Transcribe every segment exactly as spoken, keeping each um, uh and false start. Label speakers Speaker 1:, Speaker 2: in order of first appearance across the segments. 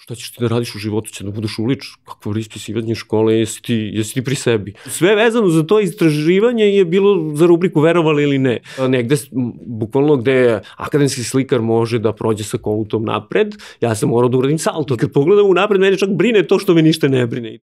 Speaker 1: šta ćeš ti da radiš u životu, će da budeš ulič, kakvo ispisivanje škole, jesi ti, jesi ti pri sebi. Sve vezano za to istraživanje je bilo za rubriku verovali ili ne. Negde, bukvalno gde akademski slikar može da prođe sa kolutom napred, ja sam morao da uradim salto. Kad pogledam u napred, mene čak brine to što me ništa ne brine.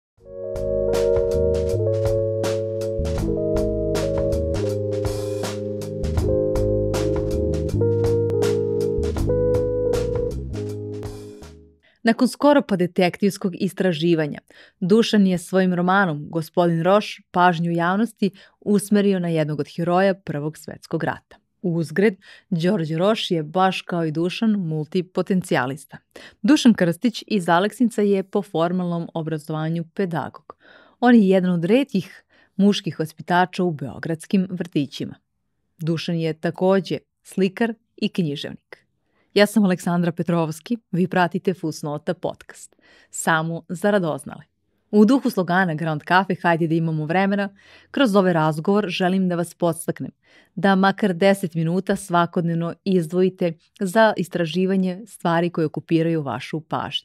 Speaker 2: Nakon skoro pa detektivskog istraživanja, Dušan je svojim romanom Gospodin Roš pažnju javnosti usmerio na jednog od heroja Prvog svetskog rata. Uzgred, Đorđe Roš je, baš kao i Dušan, multipotencijalista. Dušan Krstić iz Aleksinca je po formalnom obrazovanju pedagog. On je jedan od retkih muških vaspitača u beogradskim vrtićima. Dušan je takođe slikar i književnik. Ja sam Aleksandra Petrovski, vi pratite Fusnota podcast. Samo za radoznale. U duhu slogana Ground Cafe, hajde da imamo vremena, kroz ovaj razgovor želim da vas podstaknem da makar deset minuta svakodnevno izdvojite za istraživanje stvari koje okupiraju vašu pažnju.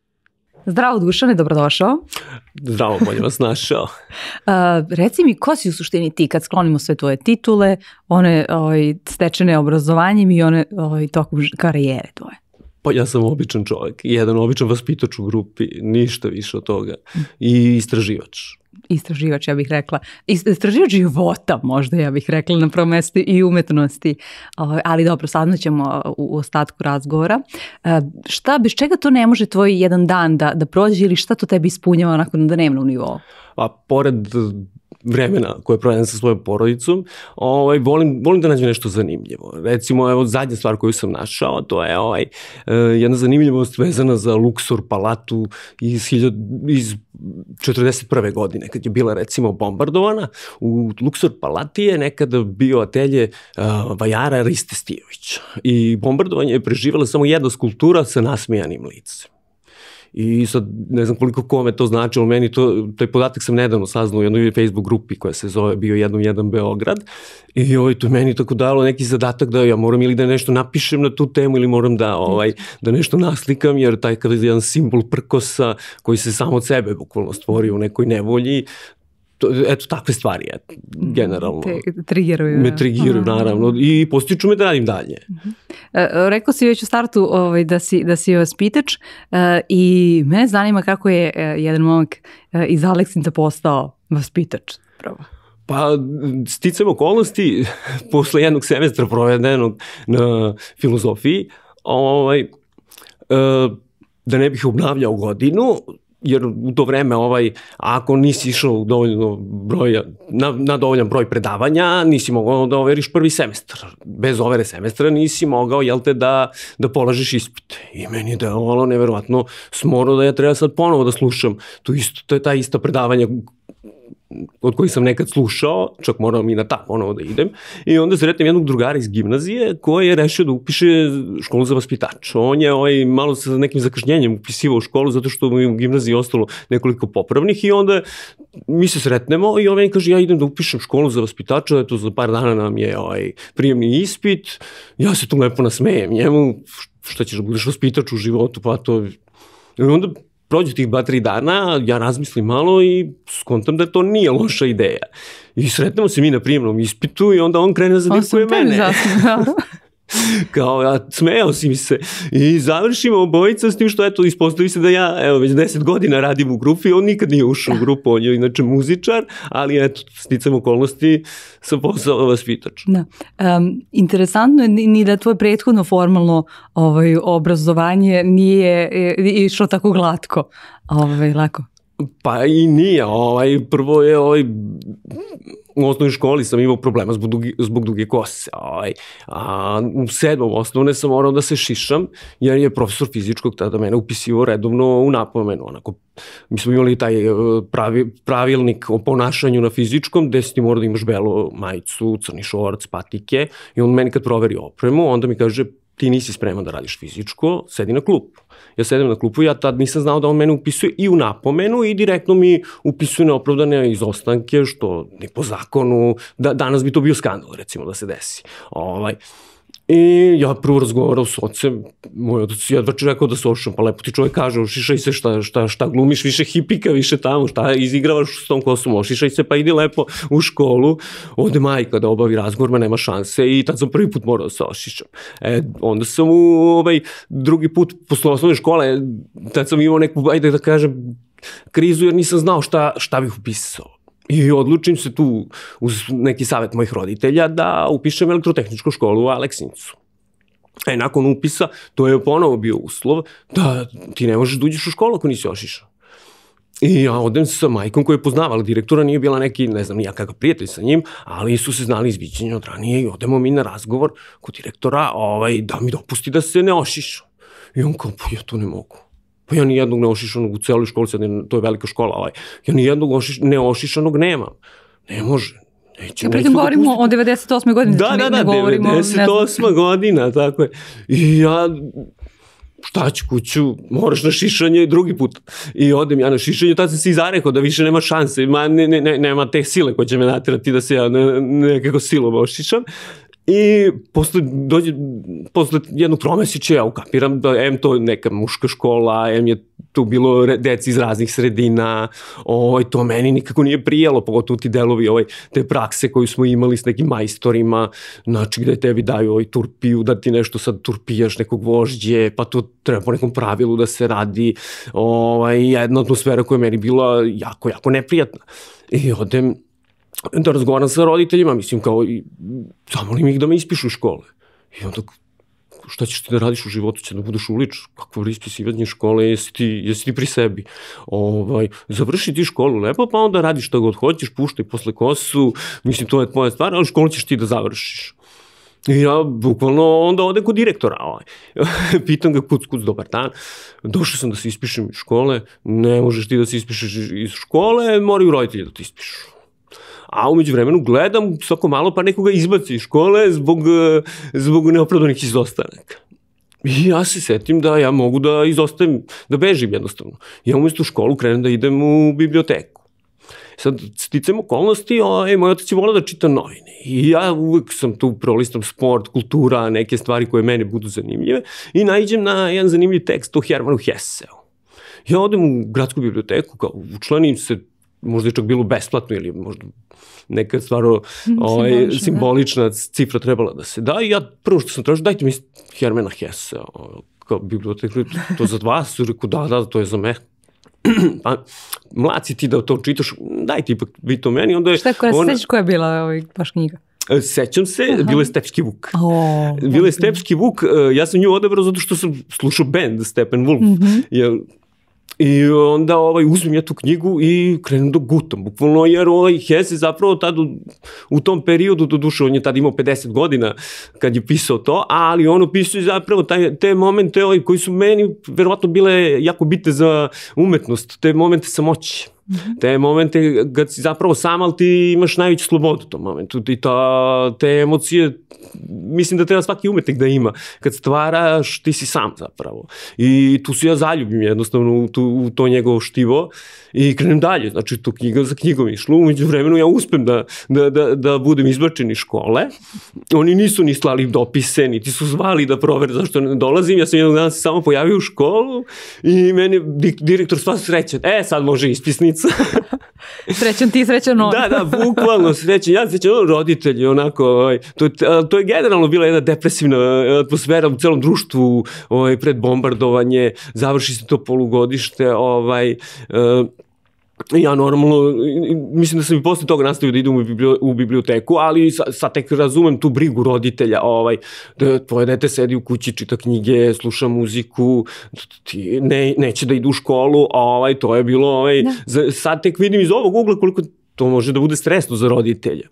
Speaker 2: Zdravo Dušane, dobrodošao.
Speaker 1: Zdravo, bolje vas našao.
Speaker 2: Uh, reci mi, ko si u suštini ti kad sklonimo sve tvoje titule, one ovaj, stečene obrazovanjem i one ovaj, tokom karijere tvoje?
Speaker 1: Pa ja sam običan čovjek, jedan običan vaspitač u grupi, ništa više od toga. I istraživač.
Speaker 2: Istraživač, ja bih rekla. Istraživač života, možda ja bih rekla na prvom mjestu i umetnosti. Ali dobro, saznaćemo u ostatku razgovora. Šta, bez čega to ne može tvoj jedan dan da, da prođe ili šta to tebi ispunjava onako na dnevnom nivou?
Speaker 1: Pa pored vremena koje provedem sa svojom porodicom, ovaj, volim, volim da nađem nešto zanimljivo. Recimo, evo, zadnja stvar koju sam našao, to je ovaj, jedna zanimljivost vezana za Luxor palatu iz, iz četrdeset prve godine, kad je bila recimo bombardovana. U Luxor palati je nekada bio atelje uh, vajara Riste Stijovića i bombardovanje je preživjela samo jedna skulptura sa nasmijanim licem. I sad ne znam koliko kome to značilo, meni to, taj podatak sam nedavno saznao u jednoj Facebook grupi koja se zove Bio jedan jedan Beograd i ovaj, to meni tako dalo neki zadatak da ja moram ili da nešto napišem na tu temu ili moram da, ovaj, da nešto naslikam, jer taj kada je jedan simbol prkosa koji se samo od sebe bukvalno stvorio u nekoj nevolji, to, eto, takve stvari, eto, generalno.
Speaker 2: Te trigeruju.
Speaker 1: Me trigeruju, naravno, i postiču me da radim dalje.
Speaker 2: Uh-huh. E, rekao si već u startu ovaj, da si, da si vaspitač e, i mene zanima kako je e, jedan momak e, iz Aleksinca postao vaspitač. Pravo.
Speaker 1: Pa, sticam okolnosti, posle jednog semestra provedenog na filozofiji, ovaj, e, da ne bih obnavljao godinu, jer u to vreme, ovaj, ako nisi išao u dovoljno broja, na, na dovoljan broj predavanja, nisi mogao da overiš prvi semestar. Bez overe semestra nisi mogao, jel te, da, da polažeš ispite. I meni je delovalo neverovatno smoro da ja treba sad ponovo da slušam tu isto, to je ta ista predavanja od kojih sam nekad slušao, čak moram i na ta ponovo da idem, i onda sretnem jednog drugara iz gimnazije koji je rešio da upiše školu za vaspitač. On je ovaj, malo sa nekim zakašnjenjem upisivao u školu zato što mu je u gimnaziji ostalo nekoliko popravnih i onda mi se sretnemo i on meni kaže ja idem da upišem školu za vaspitača, eto za par dana nam je ovaj, prijemni ispit, ja se tu lepo nasmejem njemu, šta ćeš da budeš vaspitač u životu, pa to... I onda prođe tih dva, tri dana, ja razmislim malo i skontam da to nije loša ideja. I sretnemo se mi na prijemnom ispitu i onda on krene da zadivkuje mene. Kao, ja, smejao si mi se. I završimo obojica s tim što, eto, ispostavi se da ja, evo, već deset godina radim u grupi, on nikad nije ušao u grupu, on je inače muzičar, ali, eto, sticam okolnosti, sam postao vaspitač.
Speaker 2: Da. Um, interesantno je ni da tvoje prethodno formalno ovaj, obrazovanje nije išlo tako glatko, ovaj, lako.
Speaker 1: Pa i nije, ovaj, prvo je, ovaj, u osnovnoj školi sam imao problema zbog duge, zbog duge kose, ovaj, a u sedmom osnovne sam morao da se šišam, jer je profesor fizičkog tada mene upisivao redovno u napomenu, onako, mi smo imali taj pravi, pravilnik o ponašanju na fizičkom, gde si ti mora da imaš belu majicu, crni šorac, patike, i on meni kad proveri opremu, onda mi kaže, ti nisi spreman da radiš fizičko, sedi na klupu. Ja sedem na klupu i ja tad nisam znao da on mene upisuje i u napomenu i direktno mi upisuje neopravdane izostanke, što ne po zakonu, da, danas bi to bio skandal, recimo, da se desi. Ovaj, I ja prvo razgovarao s ocem, moj otac jedva čekao da se ošišam, pa lepo ti čovjek kaže, ošišaj se, šta, šta, šta glumiš, više hipika, više tamo, šta izigravaš s tom kosom, ošišaj se, pa idi lepo u školu, ode majka da obavi razgovor, ma nema šanse i tad sam prvi put morao da se ošišam. E, onda sam u ovaj, drugi put, posle osnovne škole, tad sam imao neku, ajde da kažem, krizu jer nisam znao šta, šta bih upisao. I odlučim se tu uz neki savjet mojih roditelja da upišem elektrotehničku školu u Aleksincu. E, nakon upisa, to je ponovo bio uslov da ti ne možeš da uđeš u školu ako nisi ošišao. I ja odem sa majkom koja je poznavala direktora, nije bila neki, ne znam, nijakakav prijatelj sa njim, ali su se znali izviđenja od ranije i odemo mi na razgovor kod direktora ovaj, da mi dopusti da se ne ošišao. I on kao, pa ja to ne mogu. Pa ja nijednog neošišanog u celoj školi, sad to je velika škola, ovaj, ja nijednog ošiš, neošišanog nemam. Ne može. Neće,
Speaker 2: ja pritom govorimo dopustiti. O devedeset osme godine.
Speaker 1: Da, da, da, devedeset osma godina, tako je. I ja, šta ću kuću, moraš na šišanje drugi put. I odem ja na šišanje, tad sam se i zarekao da više nema šanse, ma, ne, ne, ne, nema te sile koje će me natirati da se ja ne, nekako silom ošišam. I posle, dođe, posle jednog tromesića ja ukapiram da em to neka muška škola, em je tu bilo deci iz raznih sredina, ovaj, to meni nikako nije prijelo, pogotovo ti delovi ovaj, te prakse koju smo imali s nekim majstorima, znači gde tebi daju ovaj, turpiju, da ti nešto sad turpijaš nekog vožđe, pa to treba po nekom pravilu da se radi, ovaj, jedna atmosfera koja je meni bila jako, jako neprijatna. I odem da razgovaram sa roditeljima, mislim kao, i zamolim ih da me ispišu iz škole. I onda, šta ćeš ti da radiš u životu, će da budeš ulič, kakvo ispisivanje škole, jesi ti, jesi ti pri sebi. Ovaj, završi ti školu lepo, pa onda radiš šta god hoćeš, puštaj posle kosu, mislim, to je tvoja stvar, ali školu ćeš ti da završiš. I ja bukvalno onda odem kod direktora, ovaj. Pitam ga, kuc, kuc, dobar dan, došao sam da se ispišem iz škole, ne možeš ti da se ispišeš iz škole, moraju roditelji da te ispišu. A umeđu vremenu gledam svako malo pa nekoga izbaci iz škole zbog, zbog neopravdanih izostanaka. I ja se setim da ja mogu da izostavim, da bežim jednostavno. Ja umjesto u školu krenem da idem u biblioteku. Sad, sticajem okolnosti, oj, moj otac je volao da čita novine. I ja uvek sam tu prolistam sport, kultura, neke stvari koje mene budu zanimljive i naiđem na jedan zanimljiv tekst o Hermanu Hesseu. Ja odem u gradsku biblioteku, kao učlanim se, možda je čak bilo besplatno ili možda neka stvar ovaj, simbolična, simbolična cifra trebala da se da i ja prvo što sam tražio, dajte mi Hermana Hessea kao biblioteku, to za vas, rekao da, da, to je za me. Pa, mlad si ti da to čitaš, dajte ipak vi to meni. Onda je
Speaker 2: šta, koja ona... sećaš koja je bila ovaj, baš knjiga?
Speaker 1: Sećam se, aha, bilo je Stepski Vuk.
Speaker 2: Oh,
Speaker 1: bilo je Stepski Vuk, ja sam nju odabrao zato što sam slušao band Steppenwolf, mm-hmm. jer i onda ovaj, uzmem ja tu knjigu i krenem da gutam, bukvalno, jer ovaj Hesse zapravo tad u, u tom periodu, do duše, on je tad imao pedeset godina kad je pisao to, ali on opisuje zapravo taj, te momente ovaj, koji su meni verovatno bile jako bitne za umetnost, te momente samoće. Mm-hmm. Te momente kad si zapravo sam, ali ti imaš najveću slobodu u tom momentu i ta, te emocije, mislim da treba svaki umetnik da ima. Kad stvaraš, ti si sam zapravo. I tu se ja zaljubim jednostavno u, tu, u to njegovo štivo i krenem dalje. Znači, to knjiga za knjigom išlo. Umeđu vremenu ja uspem da, da, da, da budem izbačen iz škole. Oni nisu ni slali dopise, niti su zvali da provere zašto ne dolazim. Ja sam jednog dana se samo pojavio u školu i meni direktor sva srećan. E, sad može ispisnica.
Speaker 2: Srećan ti, srećan on.
Speaker 1: Da, da, bukvalno srećan. Ja srećan on, roditelji, onako, ovaj, to, to je generalno bila jedna depresivna atmosfera u celom društvu, ovaj, pred bombardovanje, završi se to polugodište, ovaj, uh, ja normalno, mislim da sam i posle toga nastavio da idem u biblioteku, ali sad tek razumem tu brigu roditelja, ovaj, da tvoje dete sedi u kući, čita knjige, sluša muziku, ti ne, neće da ide u školu, ovaj, to je bilo, ovaj, za, sad tek vidim iz ovog ugla koliko to može da bude stresno za roditelja.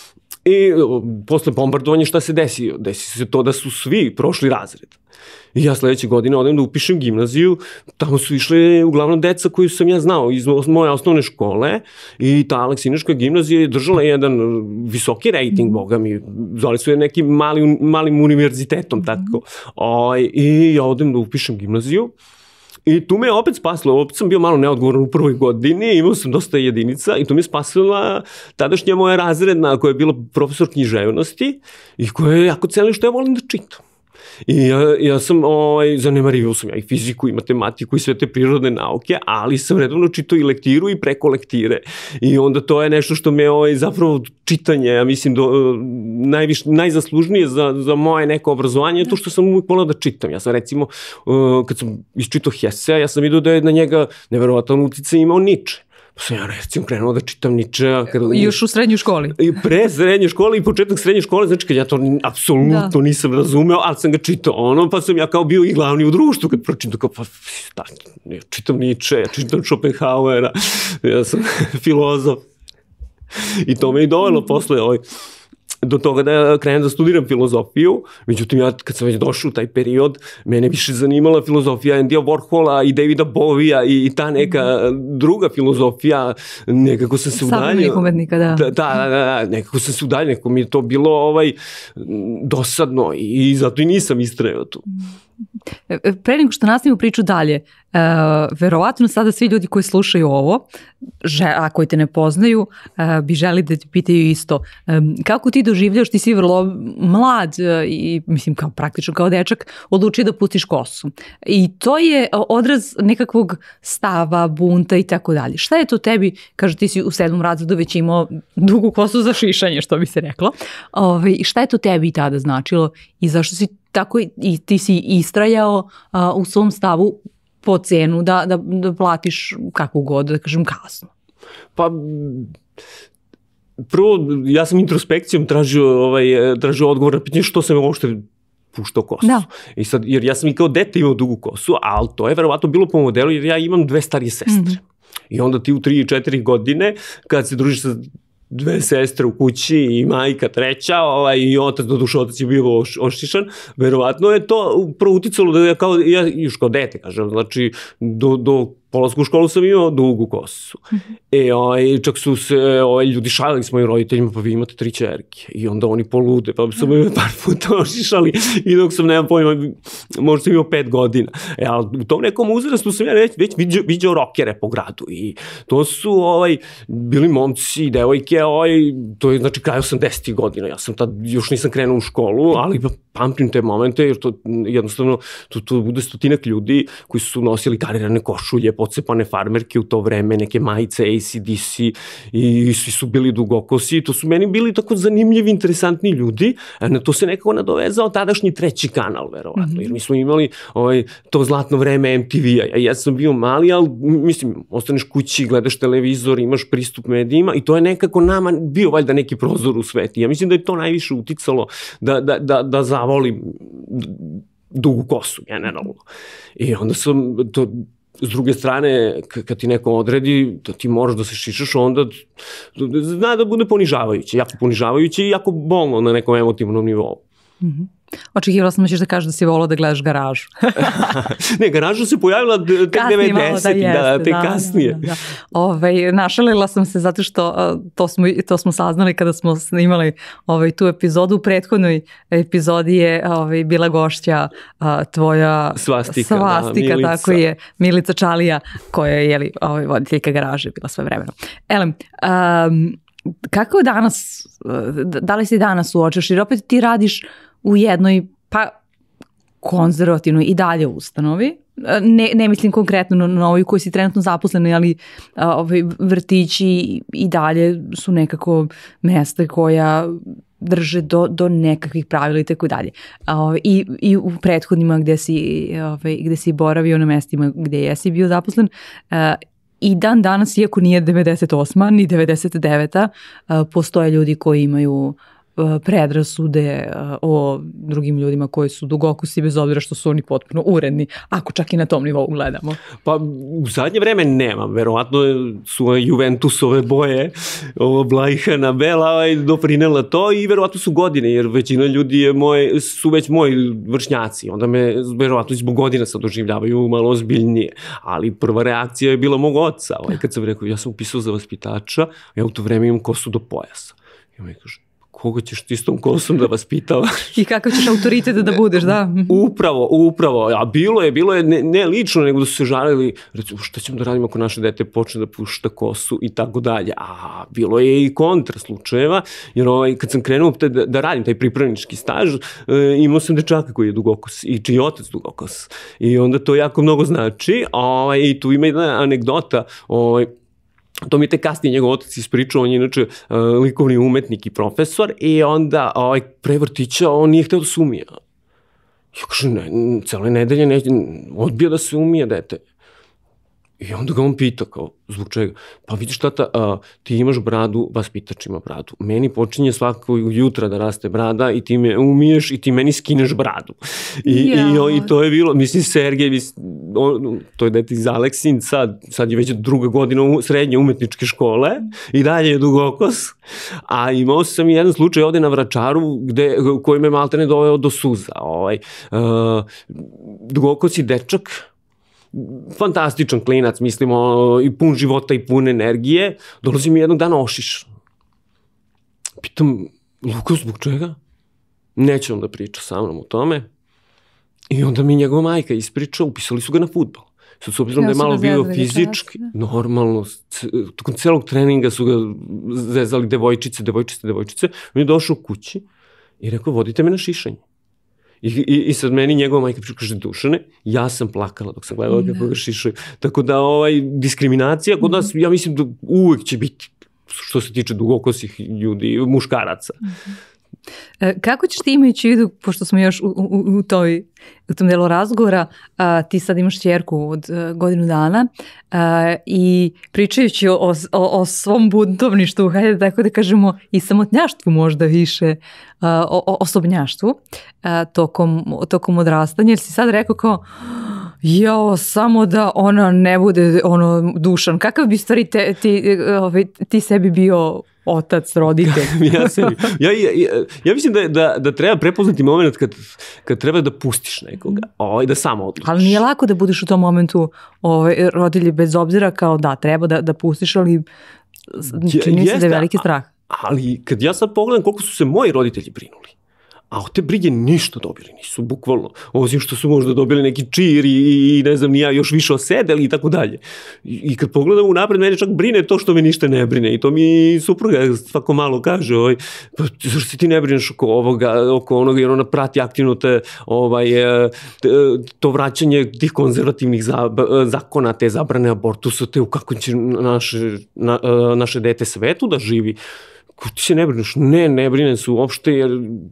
Speaker 1: I posle bombardovanja šta se desi? Desi se to da su svi prošli razred. I ja sledeće godine odem da upišem gimnaziju, tamo su išle uglavnom deca koju sam ja znao iz moje osnovne škole i ta Aleksinaška gimnazija je držala jedan visoki rating, boga mi, zvali su je nekim mali, malim univerzitetom, tako. O, I ja odem da upišem gimnaziju I tu me je opet spasilo, opet sam bio malo neodgovoran u prvoj godini, imao sam dosta jedinica i tu me je spasila tadašnja moja razredna koja je bila profesor književnosti i koja je jako cenila što ja volim da čitam. I ja, ja sam, ovaj, zanemarivao sam ja i fiziku i matematiku i sve te prirodne nauke, ali sam redovno čitao i lektiru i preko lektire. I onda to je nešto što me ovaj, zapravo čitanje, ja mislim, do, najviš, najzaslužnije za, za moje neko obrazovanje je to što sam uvijek volao da čitam. Ja sam recimo, uh, kad sam isčitao Hesea, ja sam vidio da je na njega neverovatan uticaj imao Niče. Pa sam ja recimo krenuo da čitam Ničea. Kada...
Speaker 2: Još u srednjoj školi?
Speaker 1: I pre srednje škole i početak srednje škole, znači kad ja to apsolutno da. nisam razumeo, ali sam ga čitao ono, pa sam ja kao bio i glavni u društvu kad pročitam, kao pa da, ja čitam Niče, ja čitam Schopenhauera, ja sam filozof. I to me i dovelo posle ovaj, do toga da krenem da studiram filozofiju, međutim ja kad sam već došao u taj period, mene više zanimala filozofija Andyja Warhola i Davida Bovija i ta neka druga filozofija, nekako sam se udaljio.
Speaker 2: Savremenih umetnika, da.
Speaker 1: Da, da, da, nekako sam se udaljio, nekako mi je to bilo ovaj, dosadno i zato i nisam istrajao tu.
Speaker 2: Pre nego što nastavimo priču dalje, uh, verovatno sada svi ljudi koji slušaju ovo, že, a koji te ne poznaju, uh, bi želi da ti pitaju isto. Um, kako ti doživljaš, ti si vrlo mlad uh, i mislim kao praktično kao dečak, odlučio da pustiš kosu. I to je odraz nekakvog stava, bunta i tako dalje. Šta je to tebi, kaže ti si u sedmom razredu već imao dugu kosu za šišanje, što bi se reklo. Ove, šta je to tebi tada značilo i zašto si tako i ti si istrajao uh, u svom stavu po cenu da, da, da platiš kakvu god, da kažem, kaznu?
Speaker 1: Pa, prvo, ja sam introspekcijom tražio, ovaj, tražio odgovor na pitanje što sam uopšte puštao kosu.
Speaker 2: Da.
Speaker 1: I sad, jer ja sam i kao dete imao dugu kosu, ali to je verovatno bilo po modelu jer ja imam dve starije sestre. Mm-hmm. I onda ti u tri i četiri godine, kad se družiš sa dve sestre u kući i majka treća, ovaj, i otac, doduše otac je bio oš, ošišan, verovatno je to prvo uticalo da ja kao, ja još kao dete, kažem, znači do, do polasku u školu sam imao dugu kosu. Mm-hmm. E, ovaj, čak su se ovaj, ljudi šalili s mojim roditeljima, pa vi imate tri čerke. I onda oni polude, pa sam imao par puta ošišali i dok sam, nemam pojma, možda sam imao pet godina. E, ali u tom nekom uzrastu sam ja već, već viđao, viđao rokere po gradu i to su ovaj, bili momci i devojke, ovaj, to je znači kraj osamdesetih godina. Ja sam tad, još nisam krenuo u školu, ali pamtim te momente, jer to jednostavno, to, to bude stotinak ljudi koji su nosili karirane košulje, pocepane farmerke u to vreme, neke majice A C D C i svi su bili dugokosi. To su meni bili tako zanimljivi, interesantni ljudi. Na to se nekako nadovezao tadašnji treći kanal, verovatno. Mm-hmm. Jer mi smo imali ovaj, to zlatno vreme M T V-a. Ja sam bio mali, ali mislim, ostaneš kući, gledaš televizor, imaš pristup medijima i to je nekako nama bio valjda neki prozor u svet. Ja mislim da je to najviše uticalo da, da, da, da zavolim dugu kosu, generalno. I onda sam to... S druge strane, kad ti neko odredi da ti moraš da se šišaš, onda zna da bude ponižavajuće, jako ponižavajuće i jako bolno na nekom emotivnom nivou.
Speaker 2: Mm-hmm. Očekivala sam da ćeš da kažeš da si volao da gledaš Garažu.
Speaker 1: Ne, Garaža se pojavila tek devedesetih, da, da, te kasnije. Da, da, da. Ove, našalila sam se zato što uh, to, smo, to smo saznali kada smo snimali ovaj, tu epizodu. U prethodnoj epizodi je ovaj, bila gošća uh, tvoja svastika,
Speaker 2: svastika
Speaker 1: da,
Speaker 2: Milica. Tako je, Milica Čalija, koja je jeli, ovaj, voditeljka Garaže bila sve vremena. Elem, um, kako danas, da li si danas uočeš, jer opet ti radiš u jednoj, pa konzervativnoj i dalje ustanovi, ne, ne mislim konkretno na, na ovoj koji si trenutno zaposleni, ali a, ovaj, vrtići i dalje su nekako mesta koja drže do, do nekakvih pravila i tako dalje. I, i u prethodnima gde si, ovaj, gde si boravio na mestima gde jesi bio zaposlen, a, i dan danas, iako nije devedeset osma ni devedeset deveta, postoje ljudi koji imaju predrasude o drugim ljudima koji su dugokosi, bez obzira što su oni potpuno uredni, ako čak i na tom nivou gledamo.
Speaker 1: Pa u zadnje vreme nemam, verovatno su Juventusove boje, ovo Blajhana Bela doprinela to i verovatno su godine, jer većina ljudi je moje, su već moji vršnjaci, onda me verovatno zbog godina sad doživljavaju malo ozbiljnije, ali prva reakcija je bila mog oca, ovaj, kad sam rekao, ja sam upisao za vaspitača, ja u to vreme imam kosu do pojasa. I on mi kaže, koga ćeš ti s tom kosom da vaspitavaš?
Speaker 2: I kakav ćeš autoritet da budeš, da?
Speaker 1: Upravo, upravo. A bilo je, bilo je ne, ne lično, nego da su se žalili, recimo, šta ćemo da radimo ako naše dete počne da pušta kosu i tako dalje. A bilo je i kontra slučajeva, jer ovaj, kad sam krenuo da, da radim taj pripravnički staž, e, imao sam dečaka koji je dugokos i čiji je otac dugokos. I onda to jako mnogo znači. Ovaj, i tu ima jedna anegdota, ovaj, to mi je te kasnije njegov otac ispričao, on je inače uh, likovni umetnik i profesor i onda ovaj, pre vrtića on nije hteo da se umije. Ja kažem, ne, cele nedelje ne, odbija da se umije dete. I onda ga on pita kao, zbog čega? Pa vidiš tata, a, ti imaš bradu, vaspitač ima bradu. Meni počinje svakog jutra da raste brada i ti me umiješ i ti meni skineš bradu. I, ja. i, i to je bilo, mislim, Sergej, mislim, on, to je dete iz Aleksin, sad, sad je već druga godina u srednje umetničke škole i dalje je dugokos. A imao sam jedan slučaj ovde na Vračaru gde, koji me maltene doveo do suza. Ovaj, uh, dugokos i dečak, fantastičan klinac, mislimo, i pun života i pun energije, dolazi mi jednog dana ošiš. Pitam, Luka, zbog čega? Neće on da priča sa mnom o tome. I onda mi njegova majka ispriča, upisali su ga na fudbal. Sad s obzirom ja, da je malo bio fizički, normalno, tokom celog treninga su ga zezali devojčice, devojčice, devojčice. On je došao kući i rekao, vodite me na šišanje. I, i, i sad meni njegova majka kaže, Dušane, ja sam plakala dok sam gledala kako ga šišaju. Tako da ovaj, diskriminacija kod nas, ja mislim da uvek će biti što se tiče dugokosih ljudi, muškaraca.
Speaker 2: Kako ćeš ti imajući vidu, pošto smo još u, u, u, toj, u tom delu razgovora, a, ti sad imaš ćerku od a, godinu dana a, i pričajući o, o, o svom buntovništvu, hajde tako da kažemo i samotnjaštvu možda više, a, o, o osobnjaštvu a, tokom, tokom odrastanja, jer si sad rekao kao jao, samo da ona ne bude ono Dušan, kakav bi stvari te, ti, ovaj, ti sebi bio otac, roditelj.
Speaker 1: ja, sebi, ja, ja, ja, ja mislim da, da, da treba prepoznati moment kad, kad treba da pustiš nekoga, ovaj, da samo odlučiš.
Speaker 2: Ali nije lako da budeš u tom momentu ovaj, roditelji bez obzira kao da, treba da, da pustiš, ali čini se da je veliki strah.
Speaker 1: Ali kad ja sad pogledam koliko su se moji roditelji brinuli, a od te brige ništa dobili nisu, bukvalno. Osim što su možda dobili neki čir i, i ne znam, ja još više osedeli i tako dalje. I kad pogledam unapred, mene čak brine to što me ništa ne brine. I to mi supruga svako malo kaže, ovaj, pa zašto se ti ne brineš oko ovoga, oko onoga, jer ona prati aktivno te, ovaj, te, to vraćanje tih konzervativnih zakona, te zabrane abortusa, te u kako će naše, na, naše dete svetu da živi. Ti se ne brineš? Ne, ne brinem se uopšte, jer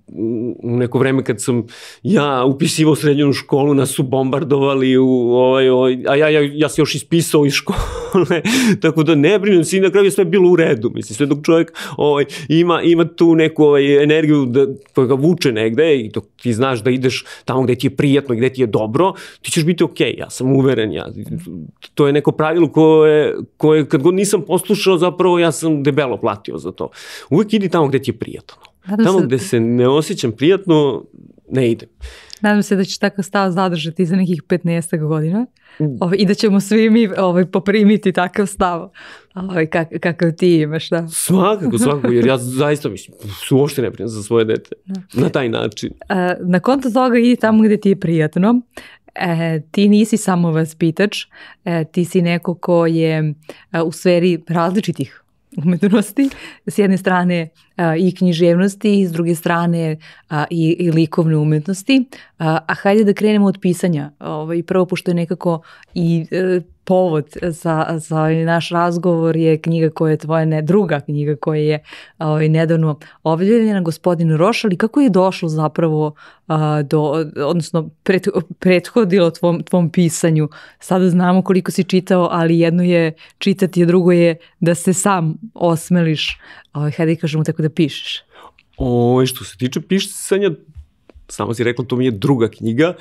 Speaker 1: u neko vreme kad sam ja upisivao srednju školu, nas su bombardovali, u, ovaj, ovaj, a ja, ja, ja sam još ispisao iz škole, tako da ne brinem se i na kraju je sve bilo u redu, mislim, sve dok čovjek ovaj, ima, ima tu neku ovaj, energiju da, koja ga vuče negde i dok ti znaš da ideš tamo gde ti je prijatno i gde ti je dobro, ti ćeš biti okej, ja sam uveren, ja. To je neko pravilo koje, koje kad god nisam poslušao, zapravo ja sam debelo platio za to. Uvijek idi tamo gde ti je prijatno. Nadam tamo se... gde se ne osjećam prijatno, ne idem.
Speaker 2: Nadam se da ćeš takav stav zadržati za nekih petnaest godina ovaj, i da ćemo svi mi ovaj, poprimiti takav stav ovaj, kak, kakav ti imaš. Da?
Speaker 1: Svakako, svakako, jer ja zaista mislim, uopšte ne brinem za svoje dete da. Na taj način. A,
Speaker 2: na konto toga idi tamo gde ti je prijatno. E, ti nisi samo vaspitač, e, ti si neko ko je a, u sferi različitih umetnosti, s jedne strane a, i književnosti, s druge strane a, i, i likovne umetnosti, a, a hajde da krenemo od pisanja. Ovaj, prvo, pošto je nekako i e, povod za, za naš razgovor je knjiga koja je tvoja, ne, druga knjiga koja je ovaj, nedavno objavljena, Gospodin Roš, ali kako je došlo zapravo a, do, odnosno pret, prethodilo tvom, tvom pisanju? Sada znamo koliko si čitao, ali jedno je čitati, a drugo je da se sam osmeliš, ovaj, hajde kažemo tako da pišeš.
Speaker 1: O, što se tiče pisanja, samo si rekla, to mi je druga knjiga.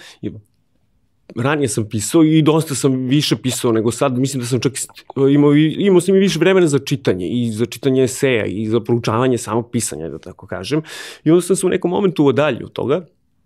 Speaker 1: Ranije sam pisao i dosta sam više pisao nego sad. Mislim da sam čak imao, imao sam i više vremena za čitanje i za čitanje eseja i za proučavanje samog pisanja, da tako kažem. I onda sam se u nekom momentu odaljio od toga.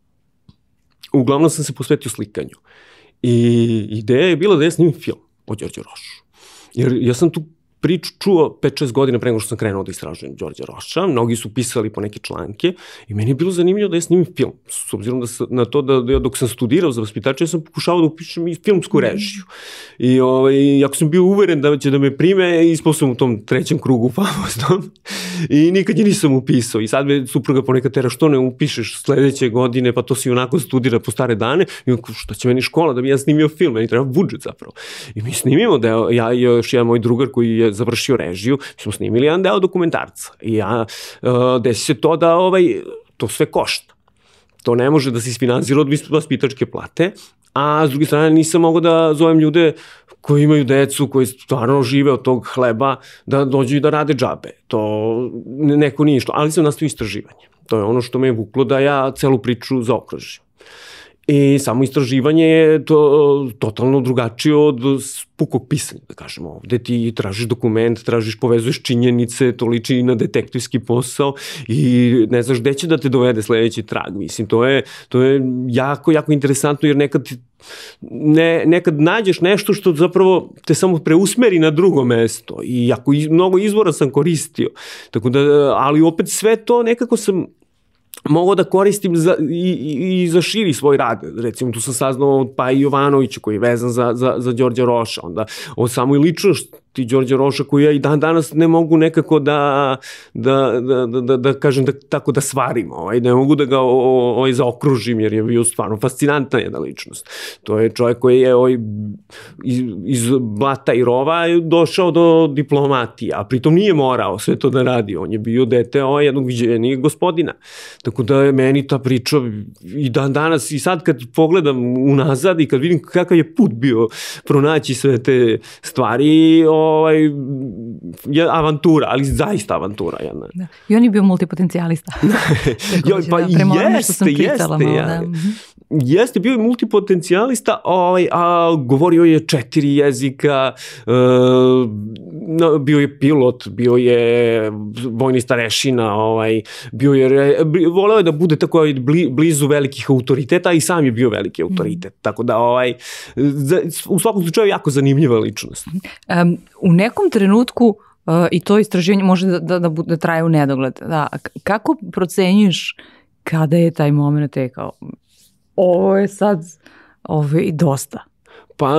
Speaker 1: Uglavnom sam se posvetio slikanju. I ideja je bila da ja snimim film o Đorđu Rošu. Jer ja sam tu priču čuo pet šest godina pre nego što sam krenuo da istražujem Đorđa Roša. Mnogi su pisali po neke članke i meni je bilo zanimljivo da ja snimim film. S obzirom da sam, na to da, da dok sam studirao za vaspitača, ja sam pokušavao da upišem i filmsku režiju. I ovaj, ako sam bio uveren da će da me prime, ispao sam u tom trećem krugu famoznom i nikad je nisam upisao. I sad me supruga ponekad tera, što ne upišeš sledeće godine, pa to si onako studira po stare dane. I on, šta će meni škola da bi ja snimio film, meni treba budžet zapravo. I mi snimimo, da ja i još jedan moj drugar koji je završio režiju, mi smo snimili jedan deo dokumentarca. I ja, uh, desi se to da ovaj, to sve košta. To ne može da se isfinansira od vaspitačke plate, a s druge strane nisam mogao da zovem ljude koji imaju decu, koji stvarno žive od tog hleba, da dođu i da rade džabe. To neko nije što, ali sam nastavio istraživanje. To je ono što me je vuklo da ja celu priču zaokružim. I samo istraživanje je to totalno drugačije od pukog pisanja, da kažemo. Ovde ti tražiš dokument, tražiš, povezuješ činjenice, to liči na detektivski posao i ne znaš gde će da te dovede sledeći trag. Mislim, to je, to je jako, jako interesantno jer nekad Ne, nekad nađeš nešto što zapravo te samo preusmeri na drugo mesto i jako iz, mnogo izvora sam koristio. Tako da, ali opet sve to nekako sam mogao da koristim za, i, i, i za širi svoj rad. Recimo, tu sam saznao od Paji Jovanovića koji je vezan za, za, za Đorđa Roša, onda o samoj ličnosti Đorđa Roša koju ja i dan danas ne mogu nekako da, da, da, da, da, da kažem da, tako da svarim, ovaj, ne mogu da ga ovaj, zaokružim jer je bio stvarno fascinantna jedna ličnost. To je čovjek koji je ovaj, iz, iz blata i rova došao do diplomatije, a pritom nije morao sve to da radi, on je bio dete ovaj, jednog viđenijeg gospodina. Tako da je meni ta priča i dan danas i sad kad pogledam unazad i kad vidim kakav je put bio pronaći sve te stvari, ovaj, je avantura, ali zaista avantura jedna.
Speaker 2: Da. I on je bio multipotencijalista.
Speaker 1: jo, pa da, jeste, jeste. Ja. Da. Jeste, bio je multipotencijalista, ovaj, a govorio je četiri jezika, uh, bio je pilot, bio je vojni starešina, ovaj, bio je, voleo je da bude tako bli, blizu velikih autoriteta i sam je bio veliki autoritet. Mm. Tako da, ovaj, u svakom slučaju jako zanimljiva ličnost.
Speaker 2: Um, u nekom trenutku uh, i to istraživanje može da, da, da, da traje u nedogled. Da. Kako procenjuješ kada je taj moment tekao? Ovo je sad ovo je i dosta.
Speaker 1: Pa,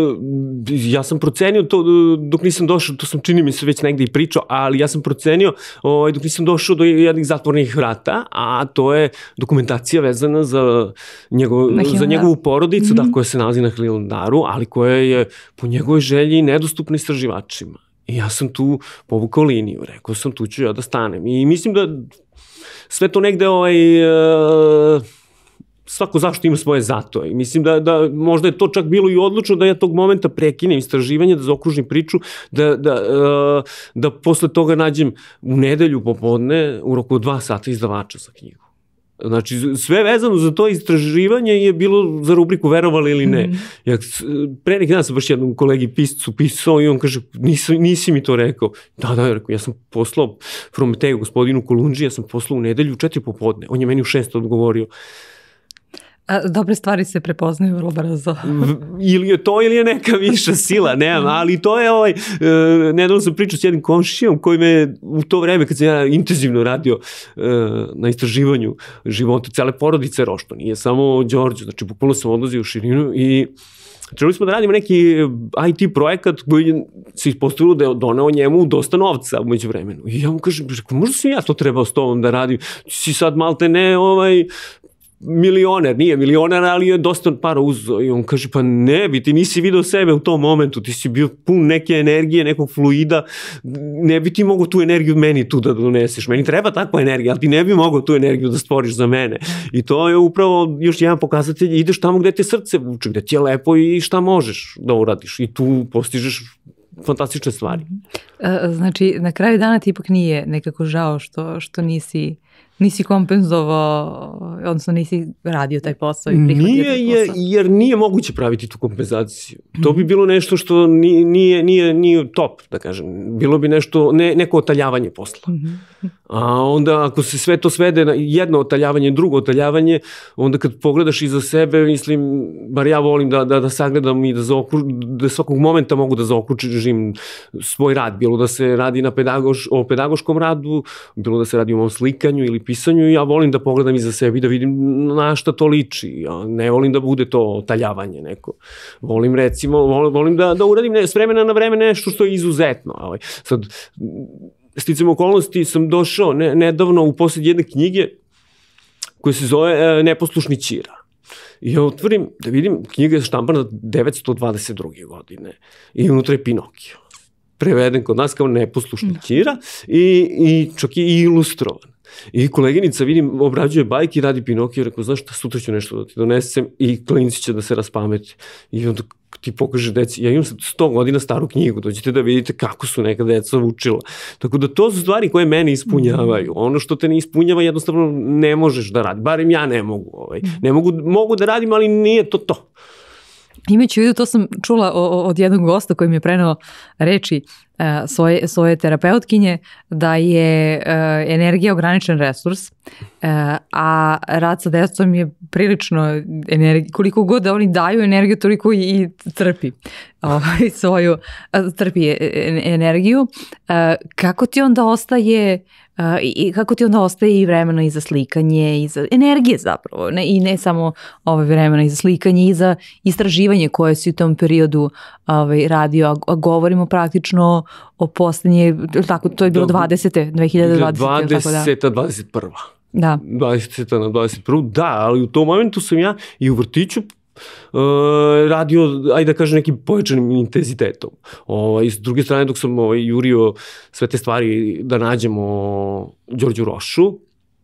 Speaker 1: ja sam procenio to dok nisam došao, to sam čini mi se već negde i pričao, ali ja sam procenio ovaj, dok nisam došao do jednih zatvornih vrata, a to je dokumentacija vezana za, njegov, za njegovu porodicu, mm-hmm. da, koja se nalazi na Hilandaru, ali koja je po njegovoj želji nedostupna istraživačima. I ja sam tu povukao liniju, rekao sam tu ću ja da stanem. I mislim da sve to negde ovaj... Uh, svako zašto ima svoje zato i mislim da, da možda je to čak bilo i odlučno da ja tog momenta prekinem istraživanje, da zaokružim priču, da, da, da posle toga nađem u nedelju popodne u roku dva sata izdavača za knjigu. Znači, sve vezano za to istraživanje je bilo za rubriku verovali ili ne. Mm. Ja, pre neki dan sam baš jednom kolegi piscu pisao i on kaže, nisi, nisi mi to rekao. Da, da, rekao, ja sam poslao Prometeju gospodinu Kolundži, ja sam poslao u nedelju u četiri popodne. On je meni u šest odgovorio.
Speaker 2: A dobre stvari se prepoznaju vrlo brzo.
Speaker 1: Ili je to ili je neka viša sila, nemam, ali to je ovaj, uh, nedavno sam pričao s jednim komšijom koji me u to vreme kad sam ja intenzivno radio uh, na istraživanju života cele porodice Roš, to nije samo Đorđe, znači bukvalno sam odlazio u širinu i trebali smo da radimo neki I T projekat koji se ispostavilo da je doneo njemu dosta novca umeđu vremenu. I ja mu kažem, možda sam ja to trebao s tobom da radim, si sad malte ne ovaj milioner, nije milioner, ali je dosta para uzeo i on kaže, pa ne bi, ti nisi video sebe u tom momentu, ti si bio pun neke energije, nekog fluida, ne bi ti mogao tu energiju meni tu da doneseš, meni treba takva energija, ali ti ne bi mogao tu energiju da stvoriš za mene i to je upravo još jedan pokazatelj, ideš tamo gde te srce vuče, gde ti je lepo i šta možeš da uradiš i tu postižeš fantastične stvari.
Speaker 2: Znači, na kraju dana ti ipak nije nekako žao što, što nisi Nisi kompenzovao, odnosno nisi radio taj posao i prihvatio
Speaker 1: nije,
Speaker 2: taj
Speaker 1: jer,
Speaker 2: posao?
Speaker 1: jer nije moguće praviti tu kompenzaciju. To bi bilo nešto što nije, nije, nije, nije top, da kažem. Bilo bi nešto, ne, neko otaljavanje posla. A onda ako se sve to svede na jedno otaljavanje, drugo otaljavanje, onda kad pogledaš iza sebe, mislim, bar ja volim da, da, da sagledam i da, zaokru, da svakog momenta mogu da zaokručim svoj rad, bilo da se radi na pedagoš, o pedagoškom radu, bilo da se radi o mom slikanju ili pisanju, ja volim da pogledam iza sebe i da vidim na šta to liči. Ja ne volim da bude to otaljavanje neko. Volim recimo, volim da, da uradim ne, s vremena na vreme nešto što je izuzetno. Ovaj. Sad, sticam okolnosti sam došao ne, nedavno u posled jedne knjige koja se zove e, Neposlušni Ćira. I ja otvorim da vidim, knjiga je štampana devetsto dvadeset druge godine i unutra je Pinokio. Preveden kod nas kao Neposlušni Ćira i, i čak je i ilustrovan. I koleginica, vidim, obrađuje bajke i radi Pinokio, rekao, znaš šta, sutra ću nešto da ti donesem i klinci će da se raspameti. I onda ti pokaže deci, ja imam sto godina staru knjigu, dođete da vidite kako su neka deca učila. Tako da to su stvari koje mene ispunjavaju. Ono što te ne ispunjava jednostavno ne možeš da radi, barem ja ne mogu. Ovaj. Ne mogu, mogu da radim, ali nije to to.
Speaker 2: Imajući u vidu, to sam čula od jednog gosta koji mi je preneo reči svoje, svoje terapeutkinje, da je energija ograničen resurs, a rad sa decom je prilično energija, koliko god da oni daju energiju, toliko i crpi svoju, crpi energiju. Kako ti onda ostaje i kako ti onda ostaje i vremena i za slikanje i za energije zapravo, ne, i ne samo ovaj vremena i za slikanje i za istraživanje koje si u tom periodu ovaj, radio, a, a govorimo praktično o poslednje, tako, to je bilo dvadesete, dve hiljade dvadesete.
Speaker 1: dvadeseta, dvadeset prva.
Speaker 2: Da.
Speaker 1: dvadeseta na dvadeset prvu, da, ali u tom momentu sam ja i u vrtiću Uh, radio, ajde da kažem, nekim pojačanim intenzitetom. Ovaj, s druge strane, dok sam ovaj, jurio sve te stvari da nađem o Đorđu Rošu,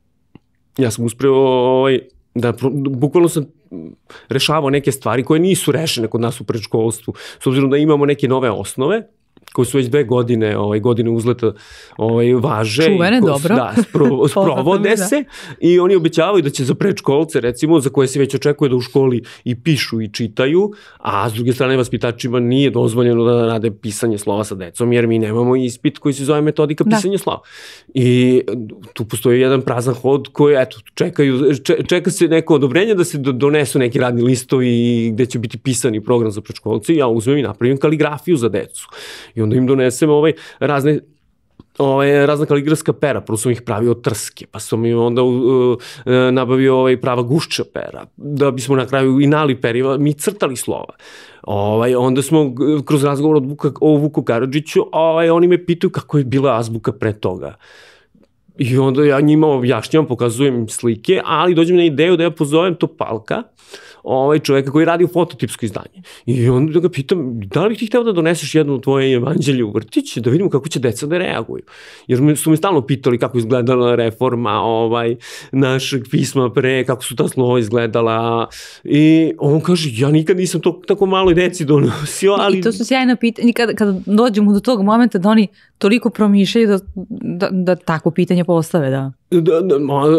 Speaker 1: ja sam uspeo ovaj, da, bukvalno sam rešavao neke stvari koje nisu rešene kod nas u predškolstvu, s obzirom da imamo neke nove osnove, koje su već dve godine, ovaj, godine uzleta ovaj, važe.
Speaker 2: Čuvene,
Speaker 1: ko,
Speaker 2: dobro.
Speaker 1: Da, spro, sprovode se i oni obećavaju da će za predškolce, recimo, za koje se već očekuje da u školi i pišu i čitaju, a s druge strane vaspitačima nije dozvoljeno da rade pisanje slova sa decom, jer mi nemamo ispit koji se zove metodika pisanja slova. I tu postoji jedan prazan hod koji, eto, čekaju, čeka se neko odobrenje da se donesu neki radni listovi gde će biti pisani program za predškolce i ja uzmem i napravim kaligrafiju za decu. I onda im donesem ovaj razne ovaj, razna kaligrafska pera, prvo sam ih pravio od trske, pa sam im onda uh, nabavio ovaj prava gušća pera, da bismo na kraju i nali periva mi crtali slova. Ovaj, onda smo kroz razgovor od Vuka, o Vuku Karadžiću, ovaj, oni me pitaju kako je bila azbuka pre toga. I onda ja njima objašnjavam, pokazujem slike, ali dođem na ideju da ja pozovem Topalka, ovaj čoveka koji radi u fototipsko izdanje. I onda ga pitam, da li bih ti hteo da doneseš jedno tvoje evanđelje u vrtić, da vidimo kako će deca da reaguju. Jer su mi stalno pitali kako izgledala reforma ovaj, našeg pisma pre, kako su ta slova izgledala. I on kaže, ja nikad nisam to tako malo deci donosio, ali...
Speaker 2: I to su sjajna pitanja, kada, kada dođemo do tog momenta da oni toliko promišljaju da, da, da tako pitanje postave, da.
Speaker 1: Da, da,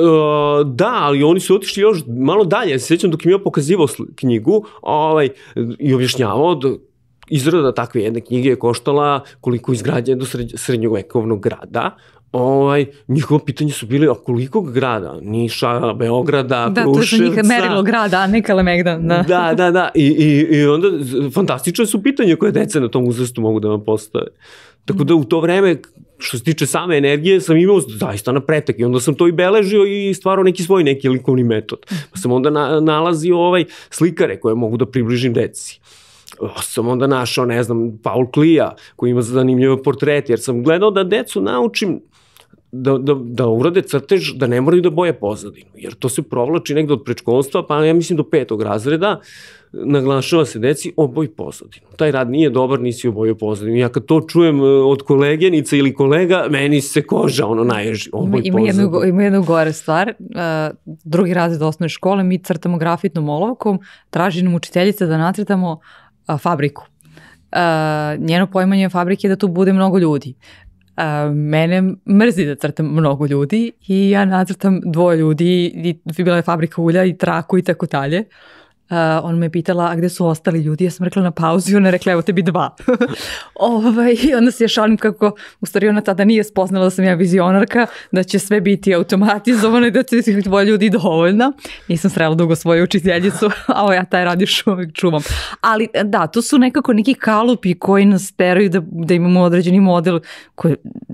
Speaker 1: da, ali oni su otišli još malo dalje. Ja se sjećam dok im ja pokazivao knjigu ovaj, i objašnjavao da izrada takve jedne knjige je koštala koliko izgrađe do srednjovekovnog grada. Ovaj, njihovo pitanje su bili, a koliko grada? Niša, Beograda,
Speaker 2: da,
Speaker 1: Kruševca.
Speaker 2: Da, to je za njih merilo grada, a ne Kalemegdan. Da,
Speaker 1: da, da. da. I, i, I onda fantastične su pitanje koje dece na tom uzrastu mogu da vam postave. Tako da u to vreme, što se tiče same energije, sam imao zaista na pretek i onda sam to i beležio i stvarao neki svoj neki likovni metod. Pa sam onda na, nalazio ovaj slikare koje mogu da približim deci. Sam onda našao, ne znam, Paul Klija, koji ima zanimljive portrete, jer sam gledao da decu naučim da, da, da urade crtež, da ne moraju da boje pozadinu, jer to se provlači negde od predškolstva, pa ja mislim do petog razreda, naglašava se deci oboj pozadinu. Taj rad nije dobar, nisi obojio pozadinu. Ja kad to čujem od kolegenica ili kolega, meni se koža ono naježi, oboj
Speaker 2: ima, ima
Speaker 1: pozadinu.
Speaker 2: Jednu, ima jednu gore stvar, uh, drugi razred osnovne škole, mi crtamo grafitnom olovkom, traži nam učiteljica da nacrtamo uh, fabriku. Uh, njeno poimanje fabrike je da tu bude mnogo ljudi. A, mene mrzi da crtam mnogo ljudi i ja nacrtam dvoje ljudi i bila je fabrika ulja i traku i tako dalje. Uh, on me pitala, a gde su ostali ljudi? Ja sam rekla na pauzu i ona je rekla, evo tebi dva. ovaj, I onda se ja šalim kako, u stvari ona tada nije spoznala da sam ja vizionarka, da će sve biti automatizovano i da će svih dvoje ljudi dovoljno. Nisam srela dugo svoju učiteljicu, a ja taj radiš uvijek čuvam. Ali da, to su nekako neki kalupi koji nas teraju da, da imamo određeni model koji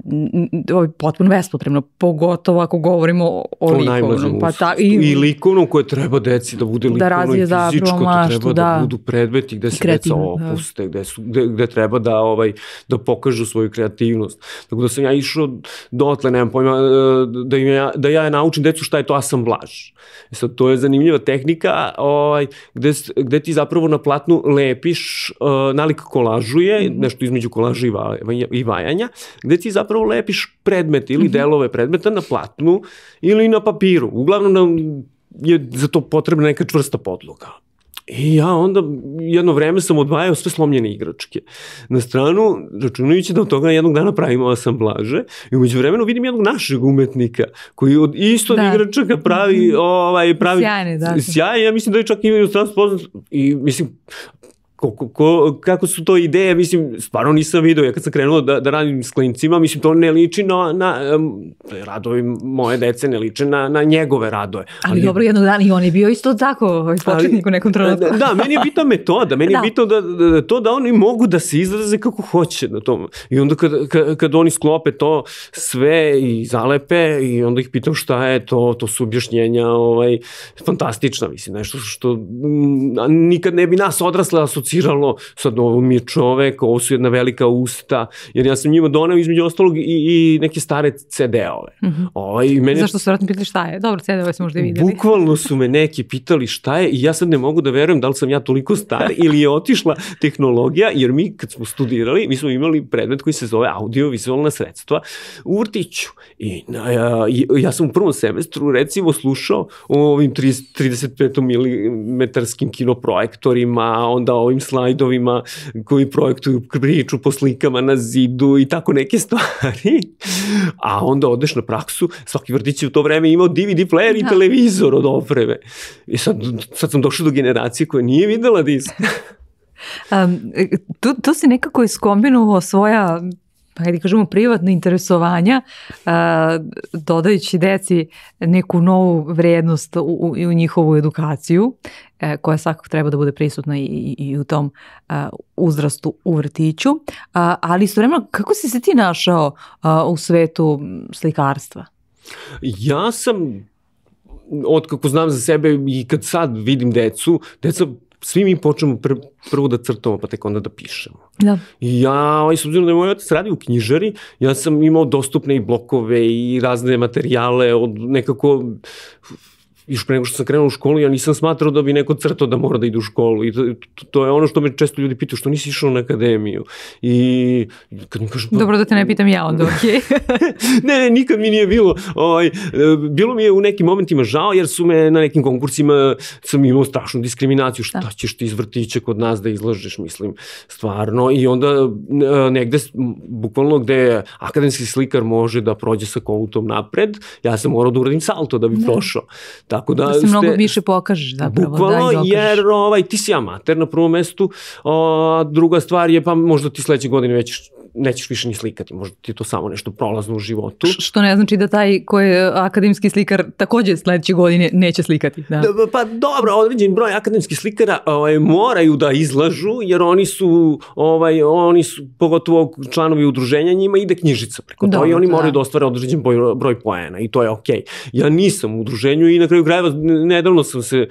Speaker 2: je potpuno bespotrebno, pogotovo ako govorimo o, o likovnom. Pa ta, i,
Speaker 1: I likovnom koje treba deci da bude likovno i fizičko, to treba da, da budu predmeti gde se deca opuste, gde, su, gde, gde treba da, ovaj, da pokažu svoju kreativnost. Tako da sam ja išao dotle, nemam pojma, da, ja, da ja naučim decu šta je to asamblaž. I sad, to je zanimljiva tehnika ovaj, gde, gde ti zapravo na platnu lepiš, uh, nalik kolažuje, mm-hmm. nešto između kolaža i, va, i vajanja, gde ti zapravo lepiš predmete ili mm-hmm. delove predmeta na platnu ili na papiru. Uglavnom na je za to potrebna neka čvrsta podloga. I ja onda jedno vreme sam odvajao sve slomljene igračke na stranu, računajući da od toga jednog dana pravimo asamblaže i umeđu vremenu vidim jednog našeg umetnika koji od isto da. igračaka pravi, ovaj, pravi
Speaker 2: sjajne, da.
Speaker 1: sjajne, ja mislim da je čak imaju stranstvo poznat i mislim Ko, ko, ko, kako su to ideje, mislim, stvarno nisam vidio, ja kad sam krenuo da, da radim s klincima, mislim, to ne liči na, na um, radovi moje dece, ne liče na, na njegove radove.
Speaker 2: Ali, ali dobro, jednog dana i on je bio isto tako, početnik u nekom trenutku.
Speaker 1: Da, da, meni je bitna metoda, meni da. je bitno da, da, da to da oni mogu da se izraze kako hoće na tom. I onda kad, kad, kad oni sklope to sve i zalepe i onda ih pitam šta je to, to su objašnjenja ovaj, fantastična, mislim, nešto što m, nikad ne bi nas odrasle asocijalno. Sad ovo mi je čovek, ovo su jedna velika usta, jer ja sam njima doneo između ostalog i, i neke stare ce de-ove.
Speaker 2: Mm-hmm.
Speaker 1: Ovaj, mene...
Speaker 2: Zašto su vratno pitali šta je? Dobro, ce de-ove smo možda vidjeli.
Speaker 1: Bukvalno su me neki pitali šta je i ja sad ne mogu da verujem da li sam ja toliko star ili je otišla tehnologija, jer mi kad smo studirali, mi smo imali predmet koji se zove audio-vizualna sredstva u vrtiću. I ja, ja sam u prvom semestru recimo slušao o ovim trideset pet milimetarskim kinoprojektorima, onda ovim slajdovima koji projektuju priču po slikama na zidu i tako neke stvari. A onda odeš na praksu, svaki vrtić je u to vreme imao de ve de player i televizor od opreme. I sad, sad sam došao do generacije koja nije videla disk.
Speaker 2: um, tu, tu si nekako iskombinovao svoja, hajde kažemo, privatna interesovanja, uh, dodajući deci neku novu vrednost u, u, u njihovu edukaciju, uh, koja svakako treba da bude prisutna i, i, i u tom uh, uzrastu u vrtiću. Uh, ali istovremeno, kako si se ti našao uh, u svetu slikarstva?
Speaker 1: Ja sam, od kako znam za sebe i kad sad vidim decu, deca svi mi počnemo pr prvo da crtamo, pa tek onda da pišemo.
Speaker 2: Da.
Speaker 1: I ja, s obzirom da je moj otac radi u knjižari, ja sam imao dostupne i blokove i razne materijale od nekako... Još pre nego što sam krenuo u školu, ja nisam smatrao da bi neko crtao da mora da ide u školu. I to, to, to je ono što me često ljudi pitaju, što nisi išao na akademiju. I kad mi kažu... Pa,
Speaker 2: dobro da te ne pitam ja onda, okej. Okay.
Speaker 1: ne, ne, nikad mi nije bilo. Ovaj, bilo mi je u nekim momentima žao, jer su me na nekim konkursima, sam imao strašnu diskriminaciju. Šta da. ćeš ti iz vrtića kod nas da izlažeš, mislim, stvarno. I onda negde, bukvalno gde akademski slikar može da prođe sa kolutom napred, ja sam morao da uradim salto da bi da. prošao. Tako da,
Speaker 2: da se mnogo više pokažeš zapravo.
Speaker 1: Bukvalno,
Speaker 2: da
Speaker 1: jer ovaj, ti si amater na prvom mestu, a druga stvar je pa možda ti sledeće godine već nećeš više ni slikati, možda ti je to samo nešto prolazno u životu.
Speaker 2: Što ne znači da taj koji je akademski slikar takođe sledeće godine neće slikati. Da.
Speaker 1: Da, pa dobro, određen broj akademskih slikara ovaj, moraju da izlažu, jer oni su, ovaj, oni su pogotovo članovi udruženja, njima ide knjižica preko to i oni da. moraju da ostvare određen broj, broj poena i to je okej. Okay. Ja nisam u udruženju i na kraju krajeva nedavno sam se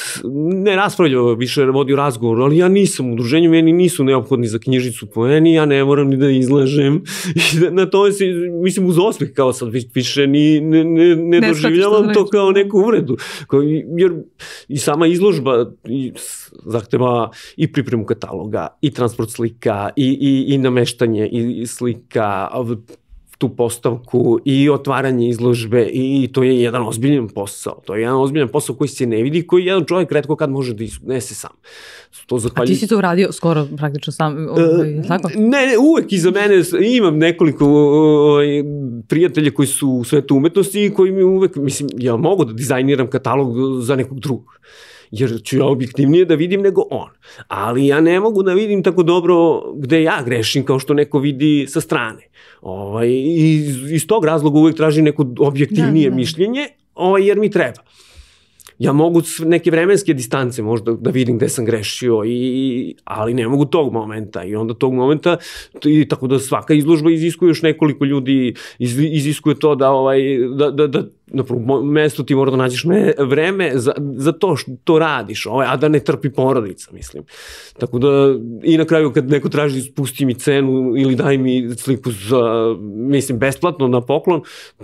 Speaker 1: ne raspravljao, više vodio razgovor, ali ja nisam u udruženju, meni nisu neophodni za knjižicu poeni, ja ne moram ni da izlažem i na to se, mislim, uz osmeh kao sad više ni, ne, ne, ne, ne doživljavam to kao neku uvredu. Kao, jer i sama izložba i zahteva i pripremu kataloga, i transport slika, i, i, i nameštanje i slika, tu postavku i otvaranje izložbe i to je jedan ozbiljan posao. To je jedan ozbiljan posao koji se ne vidi, koji jedan čovjek retko kad može da iznese sam. To
Speaker 2: zahvalj... A ti si to uradio skoro praktično sam, ovaj, uh, tako?
Speaker 1: Ne, ne, uvek iza mene imam nekoliko ovaj, prijatelja koji su u svetu umetnosti i koji mi uvek, mislim, ja mogu da dizajniram katalog za nekog drugog. Jer ću ja objektivnije da vidim nego on. Ali ja ne mogu da vidim tako dobro gde ja grešim kao što neko vidi sa strane. Ovaj, iz, iz tog razloga uvek tražim neko objektivnije da, da. mišljenje, ovaj, jer mi treba. Ja mogu s neke vremenske distance možda da vidim gde sam grešio, i, ali ne mogu tog momenta. I onda tog momenta, i tako da svaka izložba iziskuje još nekoliko ljudi, iz, iziskuje to da, ovaj, da, da, da na prvom mestu ti mora da nađeš me, vreme za, za to što radiš, ovaj, a da ne trpi porodica, mislim. Tako da, i na kraju kad neko traži spusti mi cenu ili daj mi sliku za, mislim, besplatno na poklon,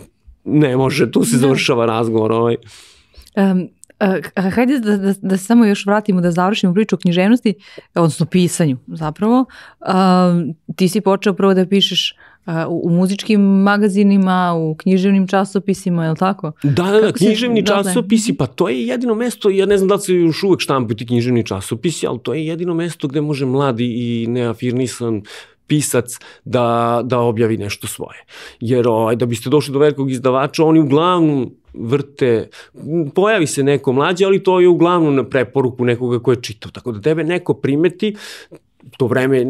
Speaker 1: ne može, tu se završava razgovor. Ovaj.
Speaker 2: Um, Uh, hajde da, da, da se samo još vratimo da završimo priču o književnosti, odnosno pisanju zapravo. Uh, ti si počeo prvo da pišeš uh, u, u muzičkim magazinima, u književnim časopisima, je li tako?
Speaker 1: Da, da, da, književni časopisi, pa to je jedino mesto, ja ne znam da li se još uvek štampaju ti književni časopisi, ali to je jedino mesto gde može mladi i neafirmisan pisac da, da objavi nešto svoje. Jer ovaj, da biste došli do velikog izdavača, oni uglavnom vrte, pojavi se neko mlađe, ali to je uglavnom na preporuku nekoga ko je čitao. Tako da tebe neko primeti, to vreme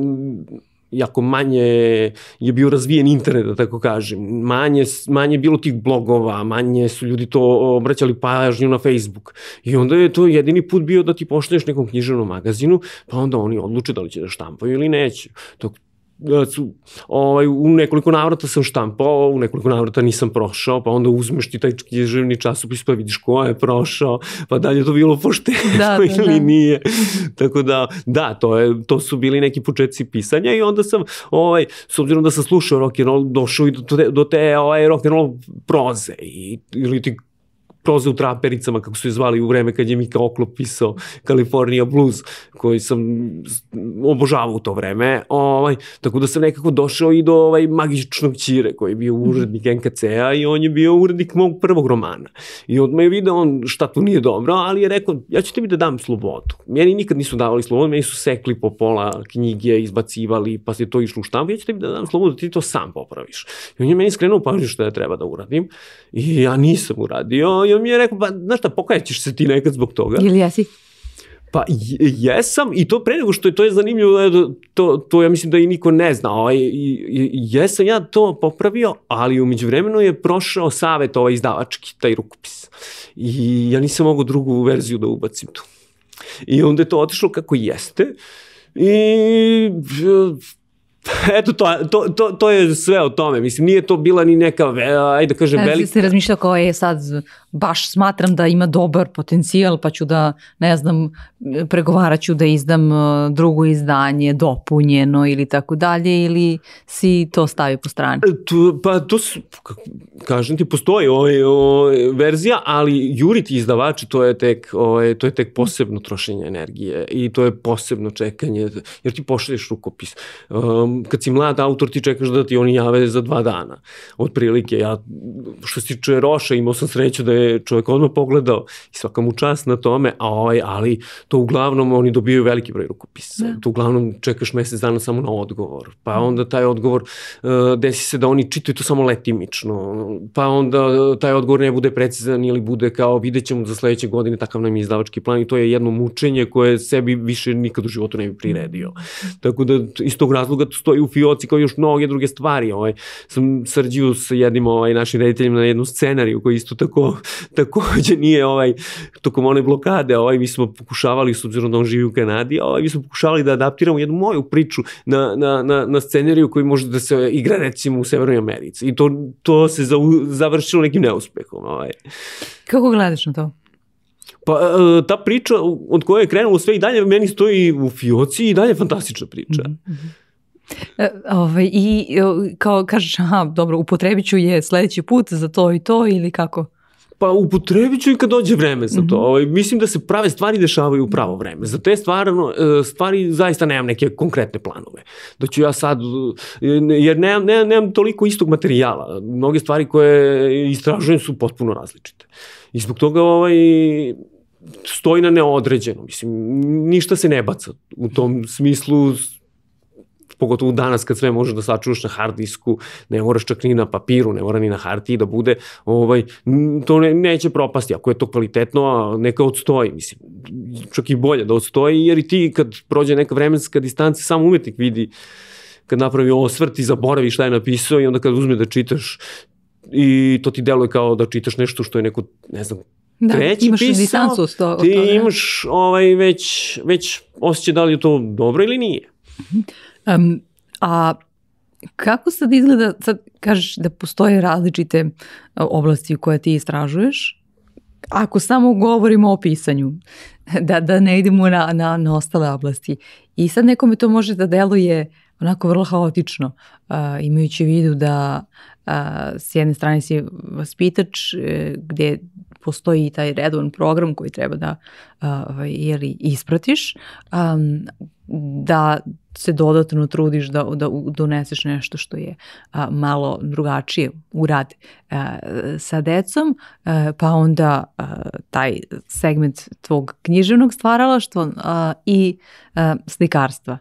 Speaker 1: jako manje je bio razvijen internet, da tako kažem. Manje, manje je bilo tih blogova, manje su ljudi to obraćali pažnju na Facebook. I onda je to jedini put bio da ti pošalješ nekom književnom magazinu, pa onda oni odluče da li će da štampaju ili neće. Tako Su, ovaj, u nekoliko navrata sam štampao, u nekoliko navrata nisam prošao, pa onda uzmeš ti taj književni časopis pa vidiš ko je prošao, pa dalje to bilo pošteno da, da, ili da. nije. Tako da, da, to, je, to su bili neki početci pisanja i onda sam, ovaj, s obzirom da sam slušao rock'n'roll, došao i do te, do te ovaj, rock'n'roll proze i, ili ti proze u trapericama, kako su je zvali u vreme kad je Mika Oklop pisao California Blues, koji sam obožavao u to vreme. Ovaj, tako da sam nekako došao i do ovaj Magičnog Ćire, koji je bio urednik en ka ce a i on je bio urednik mog prvog romana. I odmah je video on šta tu nije dobro, ali je rekao, ja ću tebi da dam slobodu. Meni nikad nisu davali slobodu, meni su sekli po pola knjige, izbacivali, pa se to išlo u štampu, ja ću tebi da dam slobodu, ti to sam popraviš. I on je meni skrenuo pažnju šta ja treba da uradim i ja nisam uradio. I on mi je rekao, pa znaš šta, pokajaćeš se ti nekad zbog toga.
Speaker 2: Ili jesi?
Speaker 1: Pa jesam, i to pre nego što je, to je zanimljivo, to, to ja mislim da i niko ne zna. Ovaj, jesam ja to popravio, ali umeđu vremenu je prošao savet ovaj izdavački, taj rukopis. I ja nisam mogao drugu verziju da ubacim tu. I onda je to otišlo kako jeste. I eto, to, to, to, to je sve o tome. Mislim, nije to bila ni neka, ajde da kažem, velika...
Speaker 2: Ja se razmišljao kao je sad, baš smatram da ima dobar potencijal, pa ću da, ne znam, pregovarat ću da izdam drugo izdanje, dopunjeno ili tako dalje, ili si to stavio po strani?
Speaker 1: Tu, pa to su, kažem ti, postoji ovaj, ovaj, verzija, ali juriti izdavači, to je tek, ovaj, to je tek posebno trošenje energije i to je posebno čekanje, jer ti pošalješ rukopis. Um, kad si mlad autor, ti čekaš da ti oni jave za dva dana. Otprilike, ja, što se tiče Roša, imao sam sreću da je čovjek odmah pogledao i svaka mu čast na tome, a ovaj, ali to uglavnom oni dobijaju veliki broj rukopisa. Da. To uglavnom čekaš mesec dana samo na odgovor. Pa onda taj odgovor, uh, desi se da oni čitaju to samo letimično. Pa onda taj odgovor ne bude precizan ili bude kao vidjet ćemo za sledeće godine, takav nam je izdavački plan i to je jedno mučenje koje sebi više nikad u životu ne bi priredio. Tako da iz tog razloga stoji u fioci kao još mnoge druge stvari. Ovaj, sam srđio sa jednim ovaj, našim rediteljima na jednu scenariju koji isto tako, takođe nije ovaj, tokom one blokade, ovaj, mi smo pokušavali, s obzirom da on živi u Kanadi, ovaj, mi smo pokušavali da adaptiramo jednu moju priču na, na, na, na scenariju koji može da se igra recimo u Severnoj Americi. I to, to se za, završilo nekim neuspehom. Ovaj.
Speaker 2: Kako gledaš na to?
Speaker 1: Pa ta priča od koje je krenulo sve i dalje meni stoji u fioci i dalje fantastična priča.
Speaker 2: Mm-hmm. E, ovaj, i kao kažeš, aha, dobro, upotrebit ću je sledeći put za to i to ili kako?
Speaker 1: Pa upotrebit ću i kad dođe vreme za to. Ovaj, mislim da se prave stvari dešavaju u pravo vreme. Za te stvarno, stvari zaista nemam neke konkretne planove. Da ću ja sad, jer nemam, nemam, nemam toliko istog materijala. Mnoge stvari koje istražujem su potpuno različite. I zbog toga ovaj, stoji na neodređeno. Mislim, ništa se ne baca u tom smislu, pogotovo danas kad sve možeš da sačuvaš na hard disku, ne moraš čak ni na papiru, ne mora ni na hartiji da bude, ovaj, to ne, neće propasti. Ako je to kvalitetno, neka odstoji, mislim, čak i bolje da odstoji, jer i ti kad prođe neka vremenska distanca, sam umetnik vidi kad napravi osvrt i zaboravi šta je napisao i onda kad uzme da čitaš i to ti deluje kao da čitaš nešto što je neko, ne znam,
Speaker 2: da,
Speaker 1: treći
Speaker 2: imaš
Speaker 1: pisao,
Speaker 2: distancu od toga.
Speaker 1: Ti imaš ovaj, već, već osjećaj da li je to dobro ili nije.
Speaker 2: Um, a kako sad izgleda, sad kažeš da postoje različite oblasti u koje ti istražuješ, ako samo govorimo o pisanju, da, da ne idemo na, na, na ostale oblasti. I sad nekome to može da deluje onako vrlo haotično, uh, imajući u vidu da uh, s jedne strane si vaspitač uh, gde postoji i taj redovan program koji treba da uh, jeli, ispratiš, um, da se dodatno trudiš da, da doneseš nešto što je a, malo drugačije u rad a, sa decom, a, pa onda a, taj segment tvog književnog stvaralaštva a, i a, slikarstva.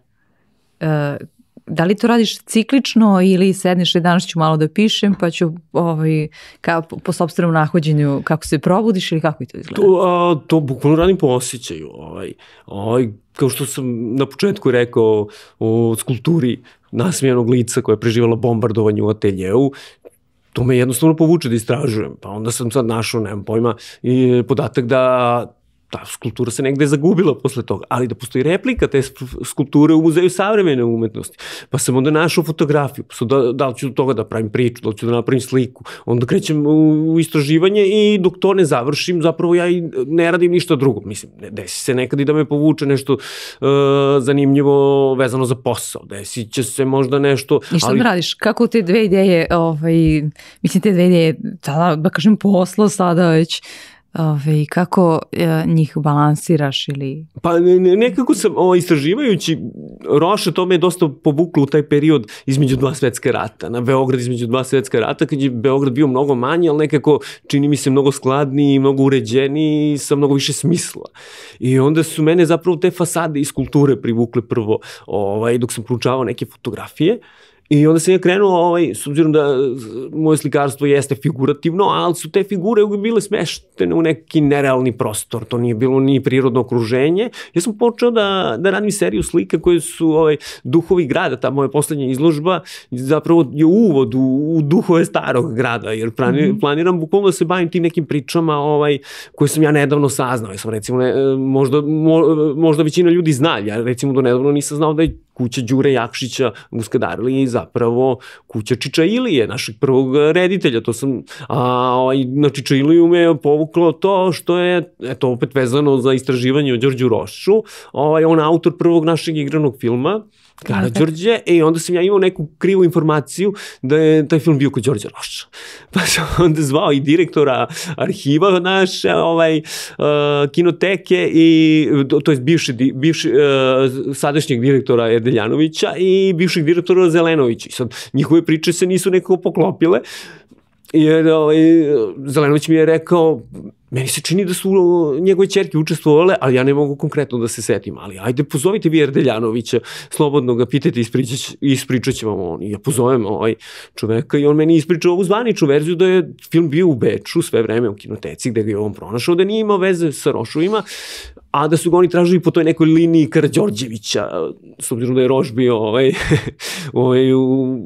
Speaker 2: A, da li to radiš ciklično ili sedneš i danas ću malo da pišem pa ću ovaj, ka, po, po sopstvenom nahođenju kako se probudiš ili kako je to izgleda?
Speaker 1: To, a, to bukvalno radim po osjećaju. Ovaj, ovaj, kao što sam na početku rekao o skulpturi nasmijanog lica koja je preživala bombardovanje u ateljeu, to me jednostavno povuče da istražujem. Pa onda sam sad našao, nemam pojma, i podatak da ta skulptura se negde zagubila posle toga, ali da postoji replika te skulpture u Muzeju savremene umetnosti. Pa sam onda našao fotografiju, pa sam da, da li ću do toga da pravim priču, da li ću da napravim sliku. Onda krećem u, u istraživanje i dok to ne završim, zapravo ja i ne radim ništa drugo. Mislim, desi se nekad i da me povuče nešto uh, zanimljivo vezano za posao. Desi će se možda nešto...
Speaker 2: I što
Speaker 1: ali...
Speaker 2: da radiš? Kako te dve ideje, ovaj, mislim te dve ideje, tada, da kažem posla sada već, Ove, kako e, njih balansiraš ili...
Speaker 1: Pa ne, nekako sam ovo, istraživajući Roša, to me je dosta povuklo u taj period između dva svetska rata, na Beograd između dva svetska rata, kad je Beograd bio mnogo manji, ali nekako čini mi se mnogo skladniji, mnogo uređeniji, sa mnogo više smisla. I onda su mene zapravo te fasade iz kulture privukle prvo, ovaj, dok sam proučavao neke fotografije. I onda sam ja krenuo, ovaj, s obzirom da moje slikarstvo jeste figurativno, ali su te figure bile smeštene u neki nerealni prostor, to nije bilo ni prirodno okruženje. Ja sam počeo da, da radim seriju slika koje su ovaj, duhovi grada, ta moja poslednja izložba zapravo je uvod u, u duhove starog grada, jer planiram, mm-hmm. planiram bukvalno da se bavim tim nekim pričama ovaj, koje sam ja nedavno saznao. Ja sam recimo, ne, možda, mo, možda većina ljudi zna, ja recimo do nedavno nisam znao da je kuća Đure Jakšića u Skadarliji zapravo kuća Čiča Ilije, našeg prvog reditelja. To sam, a ovaj, na Čiča Iliju me je povuklo to što je, eto, opet vezano za istraživanje o Đorđu Rošu, ovaj, on autor prvog našeg igranog filma, Karađorđe, i onda sam ja imao neku krivu informaciju da je taj film bio kod Đorđa Roša. Pa sam onda zvao i direktora arhiva naše, ovaj, uh, kinoteke, i, to je bivši, bivši uh, sadašnjeg direktora Erdeljanovića i bivšeg direktora Zelenovića. I sad njihove priče se nisu nekako poklopile, jer ovaj, Zelenović mi je rekao, meni se čini da su njegove ćerke učestvovale, ali ja ne mogu konkretno da se setim, ali ajde pozovite vi Erdeljanovića, slobodno ga pitajte, ispričat će vam on. I ja pozovem ovaj čoveka i on meni ispričao ovu zvaničnu verziju da je film bio u Beču sve vreme u kinoteci gde ga je on pronašao, da nije imao veze sa Rošovima, a da su ga oni tražili po toj nekoj liniji Karađorđevića, s obzirom da je Roš bio ovaj, ovaj, u,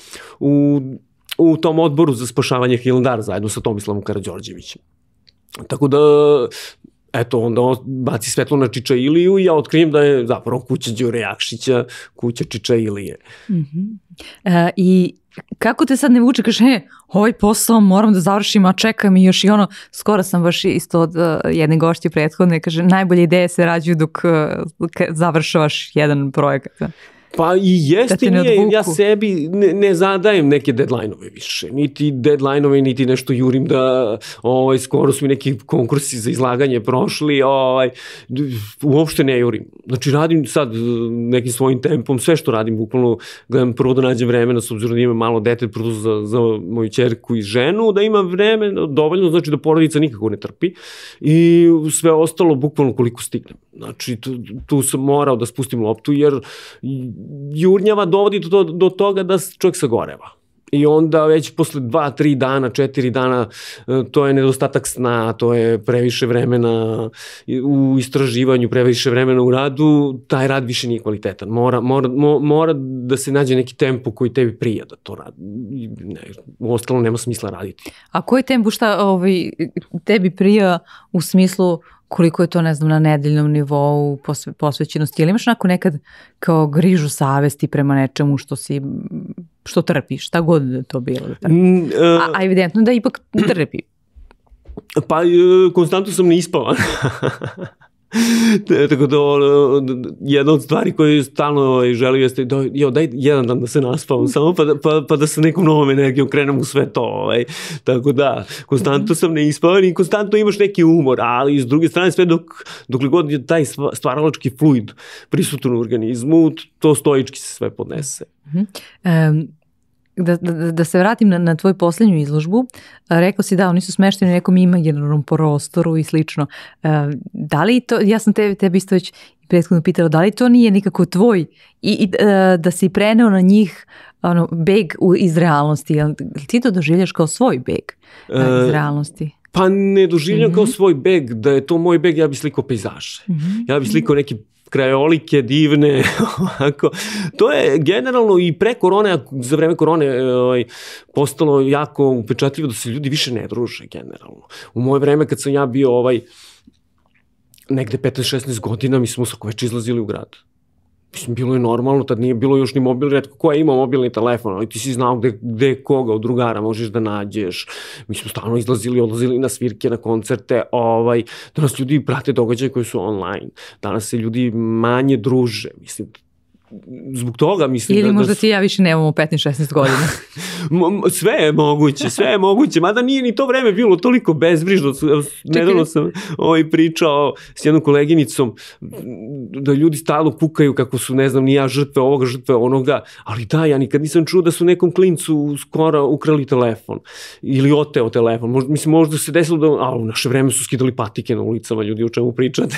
Speaker 1: u, u tom odboru za spašavanje Hilandara zajedno sa Tomislavom Karađorđevićem. Tako da, eto, onda baci svetlo na Čiča Iliju i ja otkrijem da je zapravo kuća Đure Jakšića, kuća Čiča Ilije.
Speaker 2: Mm-hmm. e, I kako te sad ne vuče, kaže, he, ovaj posao moram da završim, a čekam i još i ono, skoro sam baš isto od uh, jedne gošće prethodne, kaže, najbolje ideje se rađuju dok uh, završavaš jedan projekat.
Speaker 1: Pa i jeste da nije, ja sebi ne, ne zadajem neke deadline-ove više, niti deadline-ove, niti nešto jurim da, ovaj, skoro su mi neki konkursi za izlaganje prošli, ovaj, uopšte ne jurim. Znači radim sad nekim svojim tempom, sve što radim, bukvalno gledam prvo da nađem vremena, s obzirom da imam malo dete, prvo za, za moju ćerku i ženu, da imam vremena dovoljno, znači da porodica nikako ne trpi i sve ostalo bukvalno koliko stignem. Znači tu, tu sam morao da spustim loptu, jer jurnjava dovodi do, do toga da čovjek sagoreva. I onda već posle dva, tri dana, četiri dana, to je nedostatak sna, to je previše vremena u istraživanju, previše vremena u radu, taj rad više nije kvalitetan. Mora, mora, mora da se nađe neki tempo koji tebi prija da to radi. Ne, u ostalo nema smisla raditi.
Speaker 2: A koji tempo šta ovaj, tebi prija u smislu koliko je to, ne znam, na nedeljnom nivou posve, posvećenosti, ili imaš onako nekad kao grižu savesti prema nečemu što si, što trpiš, šta god da to bilo? Mm, uh, a, a evidentno da ipak trpi.
Speaker 1: Pa, uh, konstantno sam neispavan. Tako da, jedna od stvari koju stalno želim jeste, da, jo, daj jedan dan da se naspavam samo, pa da, pa, pa da sa nekom novom energijom krenem u sve to. Ovaj. Tako da, konstantno sam neispavan i konstantno imaš neki umor, ali s druge strane sve dok, dok god je taj stvaralački fluid prisutan u organizmu, to stoički se sve podnese.
Speaker 2: Mm-hmm. Um, Da, da, da se vratim na, na tvoju posljednju izložbu, rekao si da oni su smešteni u nekom imaginarnom prostoru i slično. Da li to, ja sam te, tebi isto već prethodno pitala, da li to nije nikako tvoj i, i da si preneo na njih ono, beg iz realnosti? Jel ti to doživljaš kao svoj beg uh, iz realnosti?
Speaker 1: Pa ne doživljam mm-hmm. kao svoj beg, da je to moj beg, ja bih slikao pejzaže. Mm-hmm. Ja bih slikao neki krajolike, divne, ovako. To je generalno i pre korone, za vreme korone ovaj, postalo jako upečatljivo da se ljudi više ne druže generalno. U moje vreme kad sam ja bio ovaj, negde petnaest šesnaest godina, mi smo svako već izlazili u grad. Mislim, bilo je normalno, tad nije bilo još ni mobil, retko ko je imao mobilni telefon, ali ti si znao gde, gde koga od drugara možeš da nađeš. Mi smo stalno izlazili, odlazili na svirke, na koncerte, ovaj, danas ljudi prate događaje koji su online, danas se ljudi manje druže, mislim, zbog toga mislim
Speaker 2: ili
Speaker 1: da... Ili
Speaker 2: možda ti ja više nemamo petnaest šesnaest godina.
Speaker 1: Sve je moguće, sve je moguće, mada nije ni to vreme bilo toliko bezbrižno. Nedavno sam ovaj, pričao s jednom koleginicom da ljudi stalno kukaju kako su, ne znam, ni ja žrtve ovoga, žrtve onoga, ali da, ja nikad nisam čuo da su nekom klincu skoro ukrali telefon ili oteo telefon. Možda, mislim, možda se desilo da, a u naše vreme su skidali patike na ulicama, ljudi, o čemu pričate.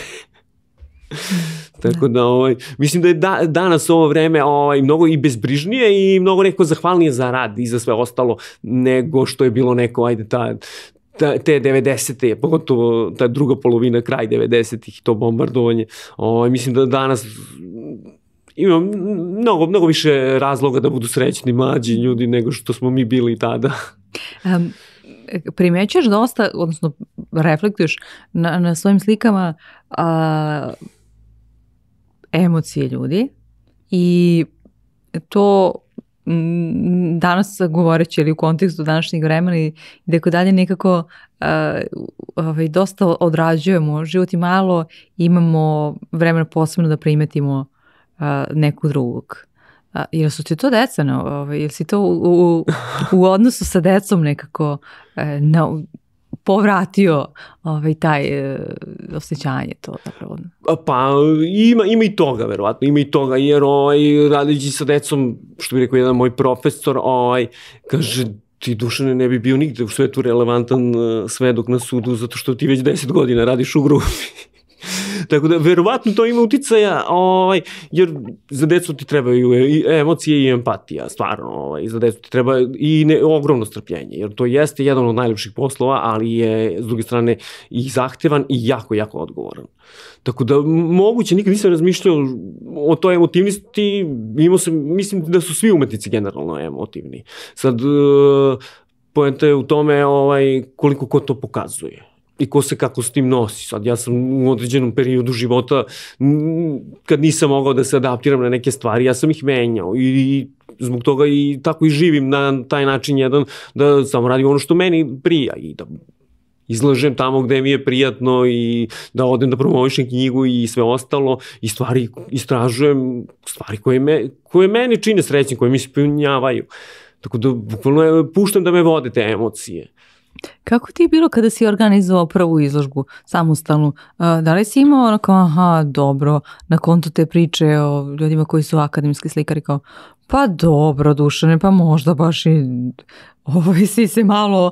Speaker 1: Tako da, ovaj, mislim da je da, danas ovo vreme ovaj, mnogo i bezbrižnije i mnogo neko zahvalnije za rad i za sve ostalo nego što je bilo neko, ajde, ta, ta, te devedesete, pogotovo ta druga polovina, kraj devedesetih, to bombardovanje. Ovaj, mislim da danas ima mnogo, mnogo više razloga da budu srećni mlađi ljudi nego što smo mi bili tada.
Speaker 2: Um. Primećuješ dosta, odnosno reflektuješ na, na svojim slikama a, emocije ljudi i to m, danas govoreći ili u kontekstu današnjeg vremena i tako dalje nekako a, ovaj, dosta odrađujemo život i malo imamo vremena posebno da primetimo a, nekog drugog. A, jer su ti to deca, no, ovaj, jer si to u, u, u odnosu sa decom nekako e, na, povratio ovaj, taj e, osjećanje to zapravo?
Speaker 1: Pa ima, ima i toga, verovatno, ima i toga, jer ovaj, radići sa decom, što bi rekao jedan moj profesor, ovaj, kaže, ti, Dušane, ne bi bio nigde u svetu relevantan svedok na sudu, zato što ti već deset godina radiš u grupi. Tako da, verovatno to ima uticaja, ovaj, jer za decu ti trebaju i emocije i empatija, stvarno, ovaj, za decu ti treba i ne, ogromno strpljenje, jer to jeste jedan od najlepših poslova, ali je, s druge strane, i zahtevan i jako, jako odgovoran. Tako da, moguće, nikad nisam razmišljao o toj emotivnosti, imao sam, mislim da su svi umetnici generalno emotivni. Sad, poenta je u tome ovaj, koliko ko to pokazuje i ko se kako s tim nosi. Sad ja sam u određenom periodu života, kad nisam mogao da se adaptiram na neke stvari, ja sam ih menjao i zbog toga i tako i živim na taj način jedan, da samo radim ono što meni prija i da izlažem tamo gde mi je prijatno i da odem da promovišem knjigu i sve ostalo i stvari istražujem, stvari koje, me, koje meni čine srećnim, koje mi se ispunjavaju. Tako da bukvalno puštam da me vode te emocije.
Speaker 2: Kako ti je bilo kada si organizovao prvu izložbu samostalnu? Da li si imao ono kao, aha, dobro, na kontu te priče o ljudima koji su akademski slikari, kao, pa dobro, Dušane, pa možda baš i ovaj, si se malo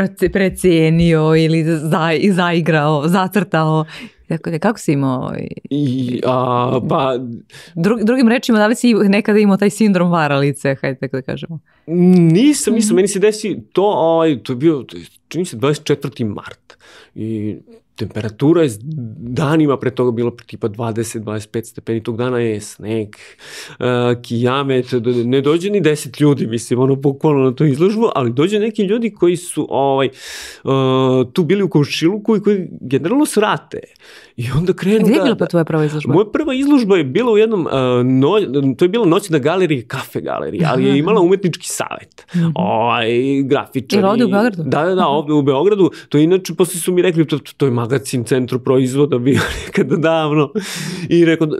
Speaker 2: precijenio ili za, zaigrao, zacrtao. Dakle, kako si imao?
Speaker 1: I, a, pa...
Speaker 2: Dru, drugim rečima, da li si nekada imao taj sindrom varalice, hajde tako da kažemo?
Speaker 1: Nisam, nisam, meni se desi to, ovaj, to je bio, čini se dvadeset četvrti mart i temperatura je danima pre toga bila tipa dvadeset do dvadeset pet stepeni, tog dana je sneg, uh, kijamet, ne dođe ni deset ljudi, mislim, ono, bukvalno na tu izložbu, ali dođe neki ljudi koji su ovaj, uh, tu bili u komšiluku i koji generalno svrate. I onda krenu da...
Speaker 2: Gdje je bila pa tvoja prva izložba?
Speaker 1: Moja prva izložba je bila u jednom, uh, no, to je bila noć na galeriji, kafe galerija, ali je imala umetnički savet. Mm-hmm. Ovaj, grafičari.
Speaker 2: Jer ovdje u Beogradu?
Speaker 1: Da, da, da, ovdje u Beogradu. To je inače, posle su mi rekli, to, to je magazin Centru proizvoda bio nekada davno. I rekao,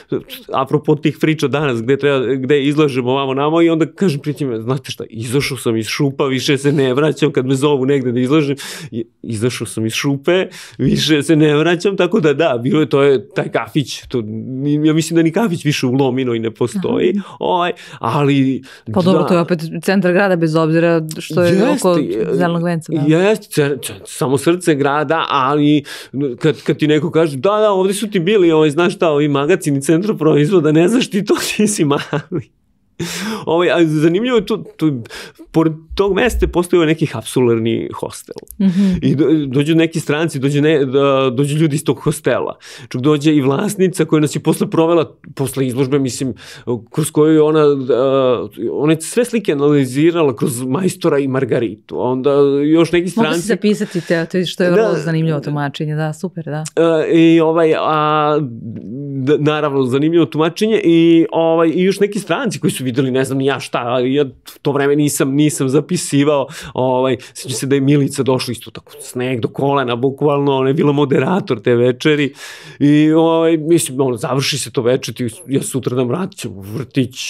Speaker 1: apropo tih priča danas, gde, treba, gde izlažemo ovamo namo, i onda kažem prijateljima, znate šta, izašao sam iz šupa, više se ne vraćam kad me zovu negde da izlažem. Izašao sam iz šupe, više se ne vraćam, tako da da, bilo je to je taj kafić, to, ja mislim da ni kafić više u Lominoj ne postoji, ovaj, ali...
Speaker 2: Pa dobro, da, to je opet centar grada, bez obzira što je jest, oko Zelenog venca. Da.
Speaker 1: Jeste, samo srce grada, ali kad, kad ti neko kaže, da, da, ovdje su ti bili, ovaj, znaš šta, ovi magazini Centra proizvoda, ne znaš ti to, ti si mali. Ovaj, a zanimljivo je tu, tu, pored tog mesta postoji neki kapsularni hostel. Mm-hmm. I do, dođu neki stranci, dođu, ne, da, dođu ljudi iz tog hostela. Čak dođe i vlasnica koja nas je posle provela, posle izložbe, mislim, kroz koju je ona, uh, ona je sve slike analizirala kroz Majstora i Margaritu. Onda još neki stranci...
Speaker 2: Mogu si zapisati te, to je što je vrlo da, zanimljivo tumačenje, da, super, da.
Speaker 1: Uh, I ovaj, a, da, naravno, zanimljivo tumačenje i, ovaj, i još neki stranci koji su videli, ne znam ni ja šta, ali ja to vreme nisam, nisam zapisivao, ovaj, sjećam se da je Milica došla isto tako sneg do kolena, bukvalno, ona je bila moderator te večeri i ovaj, mislim, ono, završi se to večer i ja sutra da vraćam u vrtić,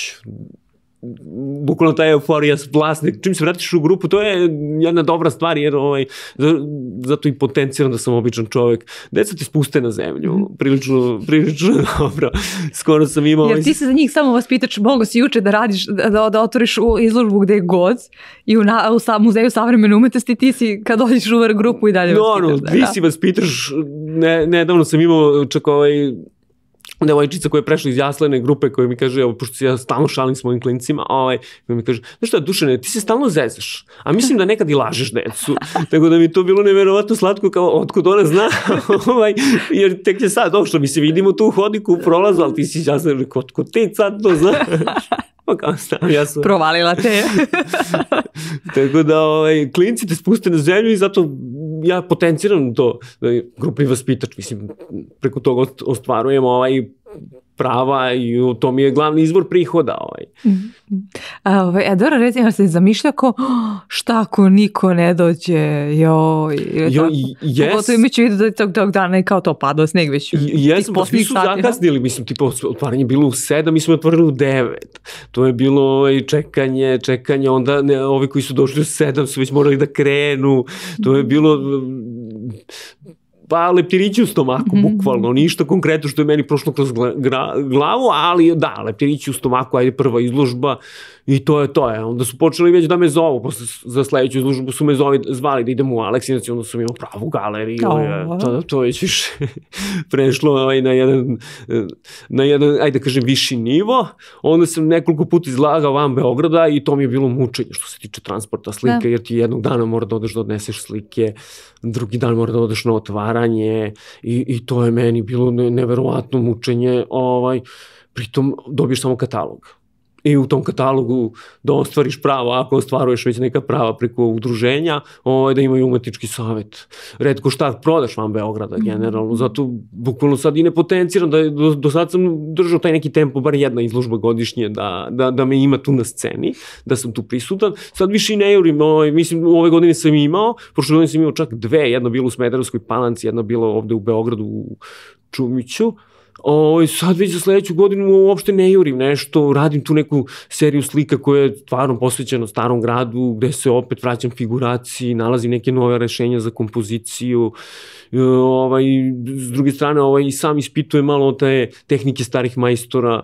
Speaker 1: bukvalno ta euforija vlasnik, čim se vratiš u grupu, to je jedna dobra stvar, jer ovaj, zato i potenciram da sam običan čovjek. Deca te spuste na zemlju, prilično, prilično dobro. Skoro sam imao...
Speaker 2: Jer ti se za njih samo vaspitač, mogo si juče da radiš, da, da otvoriš u izložbu gde je god i u, na, u sa, muzeju savremene umetnosti, ti si kad dođeš u grupu i dalje
Speaker 1: no,
Speaker 2: vaspitaš.
Speaker 1: No,
Speaker 2: da,
Speaker 1: ti
Speaker 2: da.
Speaker 1: si vaspitaš, ne, nedavno sam imao čak ovaj... devojčica koja je prešla iz jaslene grupe koja mi kaže, evo, pošto ja stalno šalim s mojim klincima, ovaj, koja mi kaže, znaš šta, Dušane, ti se stalno zezaš, a mislim da nekad i lažeš decu. Tako da mi to bilo neverovatno slatko, kao otkud ona zna, ovaj, jer tek je sad došlo, mi se vidimo tu u hodniku, u prolazu, ali ti si jasno, otkud ti sad to znaš? Pa kao stav, ja sam...
Speaker 2: Provalila te.
Speaker 1: Tako da, ovaj, klinci te spuste na zemlju i zato ja potenciram to, grupni vaspitač, mislim, preko toga ostvarujemo ovaj prava i to mi je glavni izvor prihoda. Ovaj.
Speaker 2: A, ovaj, a dobro, recimo, se zamišlja ko, šta ako niko ne dođe, joj,
Speaker 1: jo, yes.
Speaker 2: Pogotovo imajući vidu da tog, tog dana je kao to padao sneg već.
Speaker 1: Jesam, pa svi su zakasnili, mislim, tipa otvaranje je bilo u sedam, mi smo otvorili u devet. To je bilo i čekanje, čekanje, onda ne, ovi koji su došli u sedam su već morali da krenu, to je bilo... pa leptirići u stomaku, mm-hmm. bukvalno, ništa konkretno što je meni prošlo kroz glavu, ali da, leptirići u stomaku, ajde prva izložba i to je to je. Onda su počeli već da me zovu, posle za sledeću izložbu su me zovi, zvali da idem u Aleksinac i onda sam imao pravu galeriju, oh. to, to već više prešlo ovaj, na jedan, na jedan, ajde da kažem, viši nivo. Onda sam nekoliko puta izlagao van Beograda i to mi je bilo mučenje što se tiče transporta slike, da. Jer ti jednog dana mora da odeš da odneseš slike, drugi dan mora da odeš na otvaranje i, i to je meni bilo ne, neverovatno mučenje, ovaj, pritom dobiješ samo katalog. i u tom katalogu da ostvariš pravo, ako ostvaruješ već neka prava preko udruženja, ovaj, da imaju umetnički savjet. Retko šta prodaš van Beograda generalno, zato bukvalno sad i ne potenciram da do, do sad sam držao taj neki tempo, bar jedna izložba godišnje, da, da, da me ima tu na sceni, da sam tu prisutan. Sad više i ne jurim, ovaj, mislim, ove godine sam imao, prošle godine sam imao čak dve, jedna bila u Smederevskoj Palanci, jedna bila ovde u Beogradu u Čumiću. O, sad već za sledeću godinu uopšte ne jurim nešto, radim tu neku seriju slika koja je stvarno posvećena starom gradu, gde se opet vraćam figuraciji, nalazim neke nove rešenja za kompoziciju, ovaj, s druge strane ovaj, i sam ispitujem malo te tehnike starih majstora,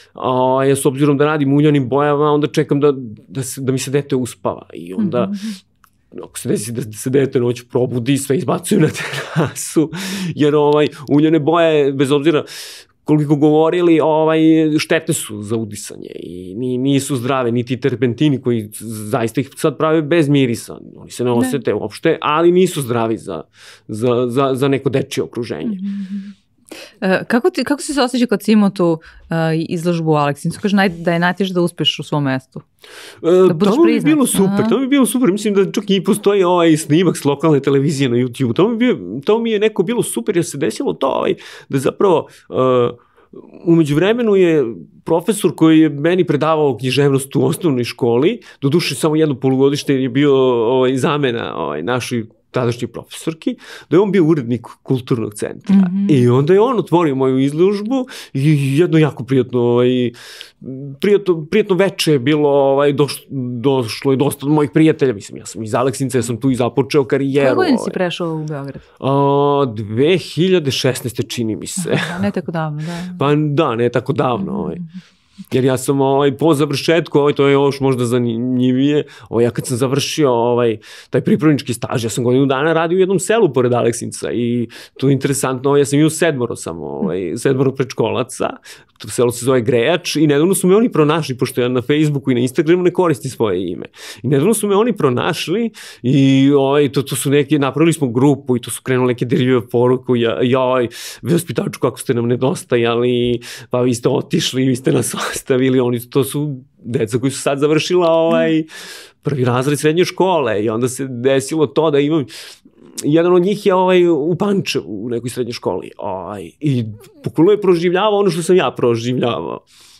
Speaker 1: a ja s obzirom da radim uljanim bojama, onda čekam da, da, se, da mi se dete uspava i onda... Mm-hmm. Ako se desi da se dete noću probudi, sve izbacuju na terasu, jer ovaj, uljane boje, bez obzira koliko govorili, ovaj, štetne su za udisanje i nisu zdrave, niti terpentini koji zaista ih sad prave bez mirisa, oni se ne osete ne. uopšte, ali nisu zdravi za, za, za, za neko dečije okruženje.
Speaker 2: Mm-hmm. Kako, ti, kako si se osjećao kad si imao tu uh, izložbu u Aleksincu? Kažeš naj, da je najteže da uspeš u svom mestu. Da budeš
Speaker 1: tamo
Speaker 2: priznat.
Speaker 1: bi bilo super, tamo bi bilo super. Mislim da čak i postoji ovaj snimak s lokalne televizije na YouTube. Tamo mi, bio, tamo mi je neko bilo super jer se desilo to ovaj, da zapravo... Uh, umeđu vremenu je profesor koji je meni predavao književnost u osnovnoj školi, doduše samo jedno polugodište jer je bio ovaj, zamena ovaj, našoj tadašnji profesorki, da je on bio urednik kulturnog centra. Mm-hmm. I onda je on otvorio moju izložbu i jedno jako prijatno, ovaj, prijatno, prijatno veče je bilo, ovaj, doš, došlo je dosta od mojih prijatelja, mislim, ja sam iz Aleksinca, ja sam tu i započeo karijeru.
Speaker 2: Koje godine si prešao u Beograd?
Speaker 1: A, dve hiljade šesnaeste čini mi se.
Speaker 2: Aha, ne tako davno, da.
Speaker 1: Pa da, ne tako davno, ovaj. Jer ja sam ovaj, po završetku, ovaj, to je još možda zanimljivije, ovaj, ja kad sam završio ovaj, taj pripravnički staž, ja sam godinu dana radio u jednom selu pored Aleksinca i to je interesantno, ovaj, ja sam imao sedmoro samo, ovaj, sedmoro predškolaca, to selo se zove Grejač i nedavno su me oni pronašli, pošto ja na Facebooku i na Instagramu ne koristim svoje ime. I nedavno su me oni pronašli i ovaj, to, to su neki, napravili smo grupu i to su krenuli neke dirljive poruke, ja, joj, vaspitaču kako ste nam nedostajali, pa vi ste otišli, vi ste nas ostavili, oni to su deca koji su sad završila ovaj, prvi razred srednje škole i onda se desilo to da imam jedan od njih je ovaj, u Pančevu u nekoj srednjoj školi ovaj, i pokolno je proživljavao ono što sam ja proživljavao.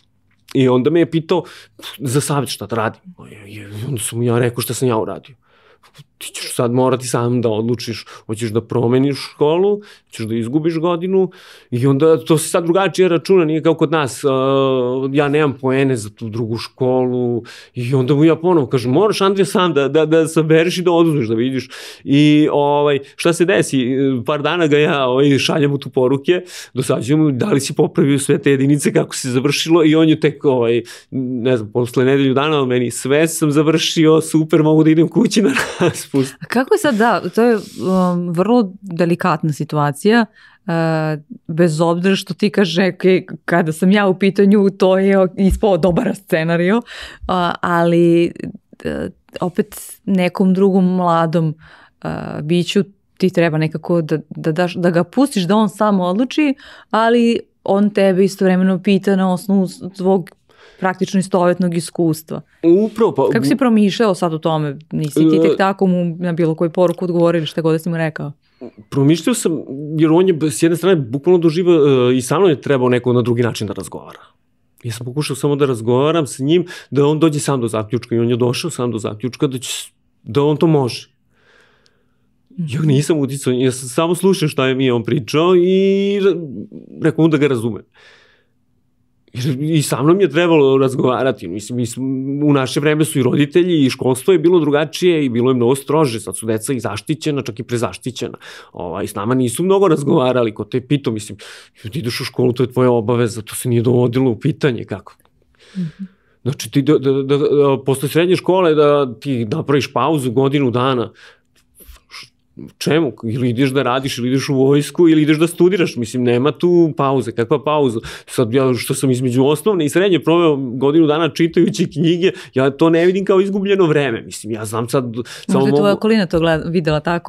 Speaker 1: I onda me je pitao za savjet šta da radim. I onda sam mu ja rekao šta sam ja uradio. Ti ćeš sad morati sam da odlučiš, hoćeš da promeniš školu, hoćeš da izgubiš godinu i onda to se sad drugačije računa, nije kao kod nas, uh, ja nemam poene za tu drugu školu i onda mu ja ponovo kažem, moraš Andrija sam da, da, da saberiš i da oduzmeš, da vidiš i ovaj, šta se desi, par dana ga ja ovaj, šaljam u tu poruke, dosađujem mu da li si popravio sve te jedinice kako se završilo i on je tek, ovaj, ne znam, posle nedelju dana od meni sve sam završio, super, mogu da idem kući na raspust.
Speaker 2: A kako je sad, da, to je um, vrlo delikatna situacija, uh, bez obzira što ti kaže, okay, kada sam ja u pitanju, to je ispao dobar scenario, uh, ali uh, opet nekom drugom mladom uh, biću ti treba nekako da, da, daš, da ga pustiš da on samo odluči, ali on tebe istovremeno pita na osnovu svog praktično istovetnog iskustva.
Speaker 1: Upravo, pa...
Speaker 2: Kako si promišljao sad o tome? Nisi ti tek tako mu na bilo koju poruku odgovorili šta god da si mu rekao?
Speaker 1: Promišljao sam, jer on je s jedne strane bukvalno doživa uh, i sa mnom je trebao neko na drugi način da razgovara. Ja sam pokušao samo da razgovaram sa njim, da on dođe sam do zaključka i on je došao sam do zaključka da, će, da on to može. Ja nisam uticao, ja sam samo slušao šta je mi on pričao i rekao mu da ga razumem. I sa mnom je trebalo razgovarati. Mislim, u naše vreme su i roditelji i školstvo je bilo drugačije i bilo je mnogo strože. Sad su deca i zaštićena, čak i prezaštićena. Ovaj, s nama nisu mnogo razgovarali. Ko te pitao, mislim, ti ideš u školu, to je tvoja obaveza, to se nije dovodilo u pitanje. Kako? Mm-hmm. Znači, ti da, da, da, da, posle srednje škole da ti napraviš pauzu godinu dana, čemu? Ili ideš da radiš, ili ideš u vojsku, ili ideš da studiraš. Mislim, nema tu pauze. Kakva pauza? Sad, ja što sam između osnovne i srednje proveo godinu dana čitajući knjige, ja to ne vidim kao izgubljeno vreme. Mislim, ja znam sad...
Speaker 2: Možda je tvoja okolina to gleda, videla tako, ali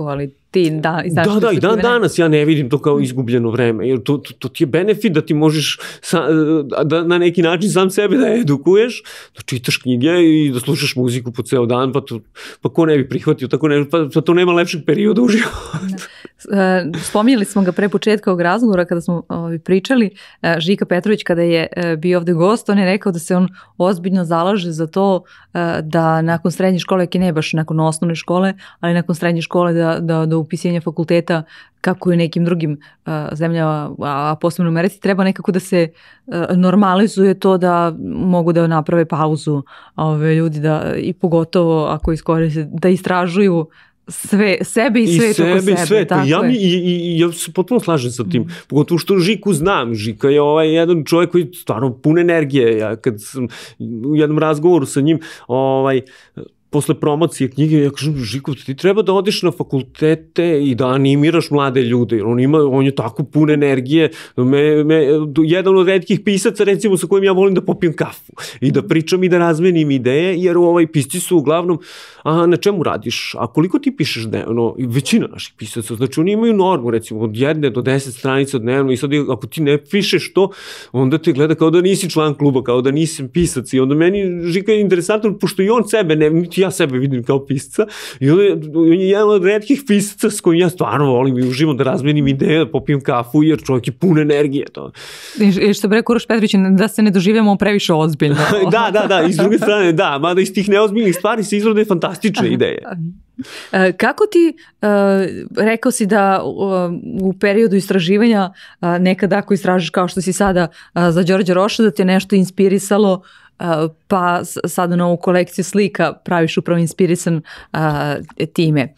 Speaker 2: ti da, iz
Speaker 1: da, da, i dan danas ja ne vidim to kao izgubljeno vreme, jer to, to, to ti je benefit da ti možeš sa, da na neki način sam sebe da edukuješ, da čitaš knjige i da slušaš muziku po ceo dan, pa, to, pa ko ne bi prihvatio, tako ne, pa, pa to nema lepšeg perioda u životu.
Speaker 2: Spominjali smo ga pre početka ovog razgovora kada smo ovi, pričali, Žika Petrović kada je bio ovde gost, on je rekao da se on ozbiljno zalaže za to da nakon srednje škole, ne baš nakon osnovne škole, ali nakon srednje škole da, da do upisivanja fakulteta kako i u nekim drugim uh, zemljama, a posebno u Americi, treba nekako da se uh, normalizuje to da mogu da naprave pauzu ove ljudi da, i pogotovo ako iskoriste, da istražuju sve, sebe i svet oko sebe. I sebe i svet. Ja, mi, i, i, ja se potpuno slažem sa tim. Mm. Pogotovo što Žiku znam. Žika je ovaj jedan čovjek koji stvarno pun energije. Ja kad sam u jednom razgovoru sa njim ovaj, posle promocije knjige, ja kažem, Žiko, ti treba da odeš na fakultete i da animiraš mlade ljude, jer on, ima, on je tako pun energije. Me, me, jedan od retkih pisaca, recimo, sa kojim ja volim da popijem kafu i da pričam i da razmenim ideje, jer ovaj pisci su uglavnom, a na čemu radiš? A koliko ti pišeš dnevno? Većina naših pisaca, znači oni imaju normu, recimo, od jedne do deset stranica dnevno i sad ako ti ne pišeš to, onda te gleda kao da nisi član kluba, kao da nisi pisac i onda meni Žika je interesantan, pošto i on sebe ne, ja sebe vidim kao pisca i on je, on je jedan od retkih pisaca s kojim ja stvarno volim i uživam da razmenim ideje, da popijem kafu jer čovjek je pun energije. To. I što bi rekao Uroš Petrović, da se ne doživljamo previše ozbiljno.
Speaker 1: da, da, da, i s druge strane, da, mada iz tih neozbiljnih stvari se izrode fantastične ideje.
Speaker 2: Kako ti, rekao si da u periodu istraživanja nekada ako istražiš kao što si sada za Đorđa Roša, da te nešto inspirisalo, pa sada na ovu kolekciju slika praviš upravo inspirisan time.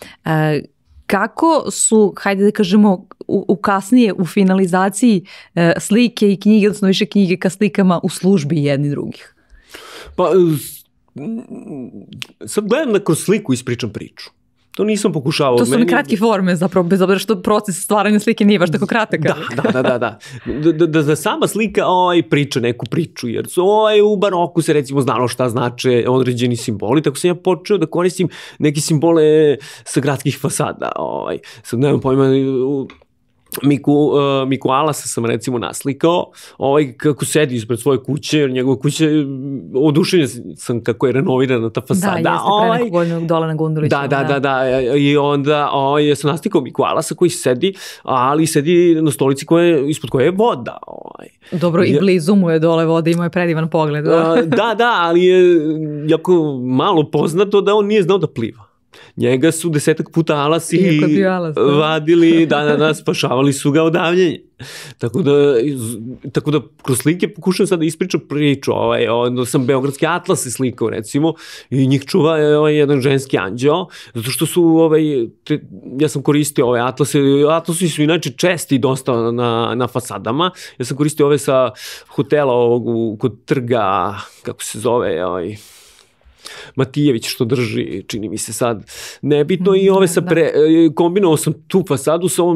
Speaker 2: Kako su, hajde da kažemo, u, u kasnije u finalizaciji slike i knjige, odnosno više knjige ka slikama u službi jedni drugih?
Speaker 1: Pa, sad gledam da kroz sliku ispričam priču. To nisam pokušavao.
Speaker 2: To su mi kratke forme zapravo, bez obzira što proces stvaranja slike nije baš tako kratak.
Speaker 1: Da, da, da, da, da. Da, da, da sama slika ovaj, priča neku priču, jer su ovaj, u baroku se recimo znalo šta znače određeni simboli, tako sam ja počeo da koristim neke simbole sa gradskih fasada. Ovaj. Sad nemam pojma, Miku, uh, Miku Alasa sam recimo naslikao, ovaj kako sedi ispred svoje kuće, jer njegove kuće, oduševljen sam kako je renovirana ta fasada.
Speaker 2: Da, jeste pre nekog godinu dole na Gunduliću.
Speaker 1: Da, da, da, da, i onda ovaj, ja sam naslikao Miku Alasa koji sedi, ali sedi na stolici koje, ispod koje je voda. Ovaj.
Speaker 2: Dobro, i blizu mu je dole voda, imao je predivan pogled.
Speaker 1: Da, da, da, ali je jako malo poznato da on nije znao da pliva. Njega su desetak puta alasi alas, da. vadili, da, da, da, spašavali su ga odavljenje. Tako da, tako da kroz slike pokušam sad da ispričam priču. Ovaj, onda sam beogradski atlase slikao, recimo, i njih čuva ovaj, jedan ženski anđeo, zato što su, ovaj, te, ja sam koristio ove atlase, atlasi su inače česti dosta na, na fasadama, ja sam koristio ove sa hotela ovog, kod trga, kako se zove, ovaj, Matijević što drži, čini mi se sad nebitno, i ove sa pre, kombinovao sam tu fasadu sa ovom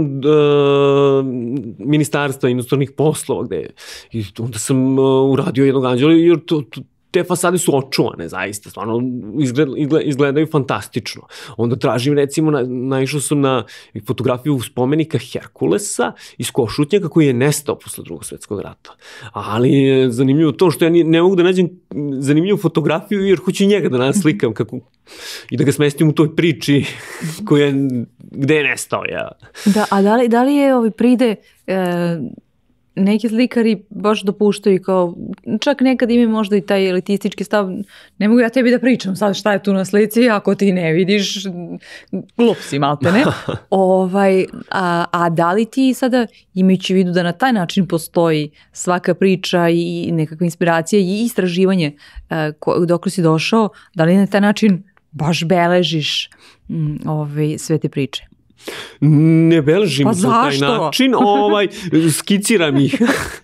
Speaker 1: uh, ministarstva inostranih poslova, gde i onda sam uh, uradio jednog anđela, jer to, to, te fasade su očuvane, zaista, stvarno izgled, izgled, izgledaju fantastično. Onda tražim, recimo, na, naišao sam na fotografiju spomenika Herkulesa iz Košutnjaka koji je nestao posle drugog svetskog rata. Ali je zanimljivo to što ja ne, ne mogu da nađem zanimljivu fotografiju jer hoću njega da naslikam kako, i da ga smestim u toj priči koja, gde je nestao. Ja.
Speaker 2: Da, a da li, da li je ovi pride... E... Neki slikari baš dopuštaju kao, čak nekad imaju možda i taj elitistički stav, ne mogu ja tebi da pričam sad šta je tu na slici, ako ti ne vidiš, glup si malte, ne? ovaj, a, a da li ti sada, imajući u vidu da na taj način postoji svaka priča i nekakva inspiracija i istraživanje uh, dok si došao, da li na taj način baš beležiš um, ovaj, sve te priče?
Speaker 1: Ne beležim pa na taj način, ovaj, skiciram ih.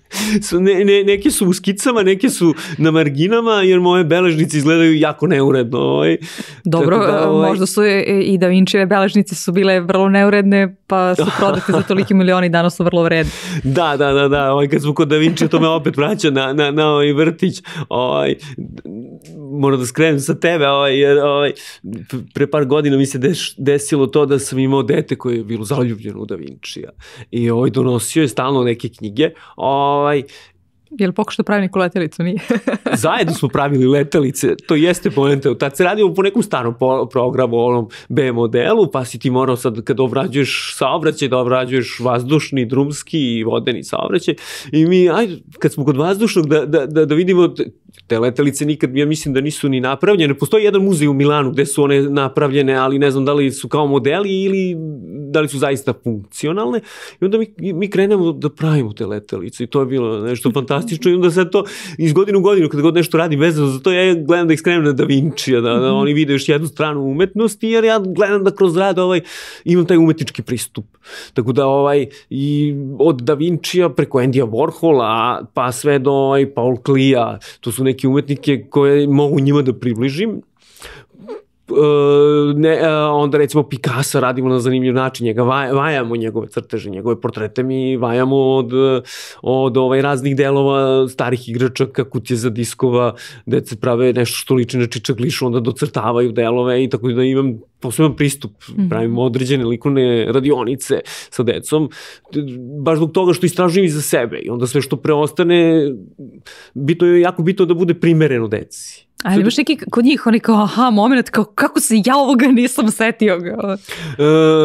Speaker 1: Ne, ne, neke su u skicama, neke su na marginama, jer moje beležnice izgledaju jako neuredno. Ovaj.
Speaker 2: Dobro, da, ovaj... možda su i Da Vinčijeve beležnice su bile vrlo neuredne, pa su prodate za toliki milioni i danas su vrlo vredne.
Speaker 1: Da, da, da, da. Ovaj, kad smo kod Da Vinčija, to me opet vraća na, na, na ovaj vrtić. Ovaj, moram da skrenem sa tebe, ovaj, jer ovaj, pre par godina mi se deš, desilo to da sam imao dete koje je bilo zaljubljeno u Da Vincija i ovaj, donosio je stalno neke knjige, ovaj,
Speaker 2: je li pokušao pravi neku letelicu, nije?
Speaker 1: Zajedno smo pravili letelice, to jeste poenta. Tad se radilo po nekom starom programu, onom B modelu, pa si ti morao sad kad obrađuješ saobraćaj, da obrađuješ vazdušni, drumski i vodeni saobraćaj. I mi, ajde, kad smo kod vazdušnog, da, da, da, da vidimo, te letelice nikad, ja mislim da nisu ni napravljene. Postoji jedan muzej u Milanu gde su one napravljene, ali ne znam da li su kao modeli ili da li su zaista funkcionalne. I onda mi, mi krenemo da pravimo te letelice i to je bilo nešto fantastično. I onda sad to iz godine u godinu, kada god nešto radim vezano za to, ja gledam da ih skrenem na Da Vincija, da, da oni vide još jednu stranu umetnosti, jer ja gledam da kroz rad ovaj, imam taj umetnički pristup. Tako da ovaj, i od Da Vincija preko Endija Warhola, pa sve do ovaj, Paul Klee-a, to su neke umetnike koje mogu njima da približim. Ne, onda recimo Picasso radimo na zanimljiv način, njega vaj, vajamo njegove crteže, njegove portrete mi vajamo od, od ovaj, raznih delova starih igračaka, kutije za diskova, deca prave nešto što liči na čičaglišu, onda docrtavaju delove i tako da imam poseban pristup, pravimo određene likovne radionice sa decom, baš zbog toga što istražujem i za sebe i onda sve što preostane, bitno je jako bitno da bude primereno deci.
Speaker 2: Ali imaš neki kod njih, oni kao, aha, moment, kao, kako se ja ovoga nisam setio ga?
Speaker 1: E,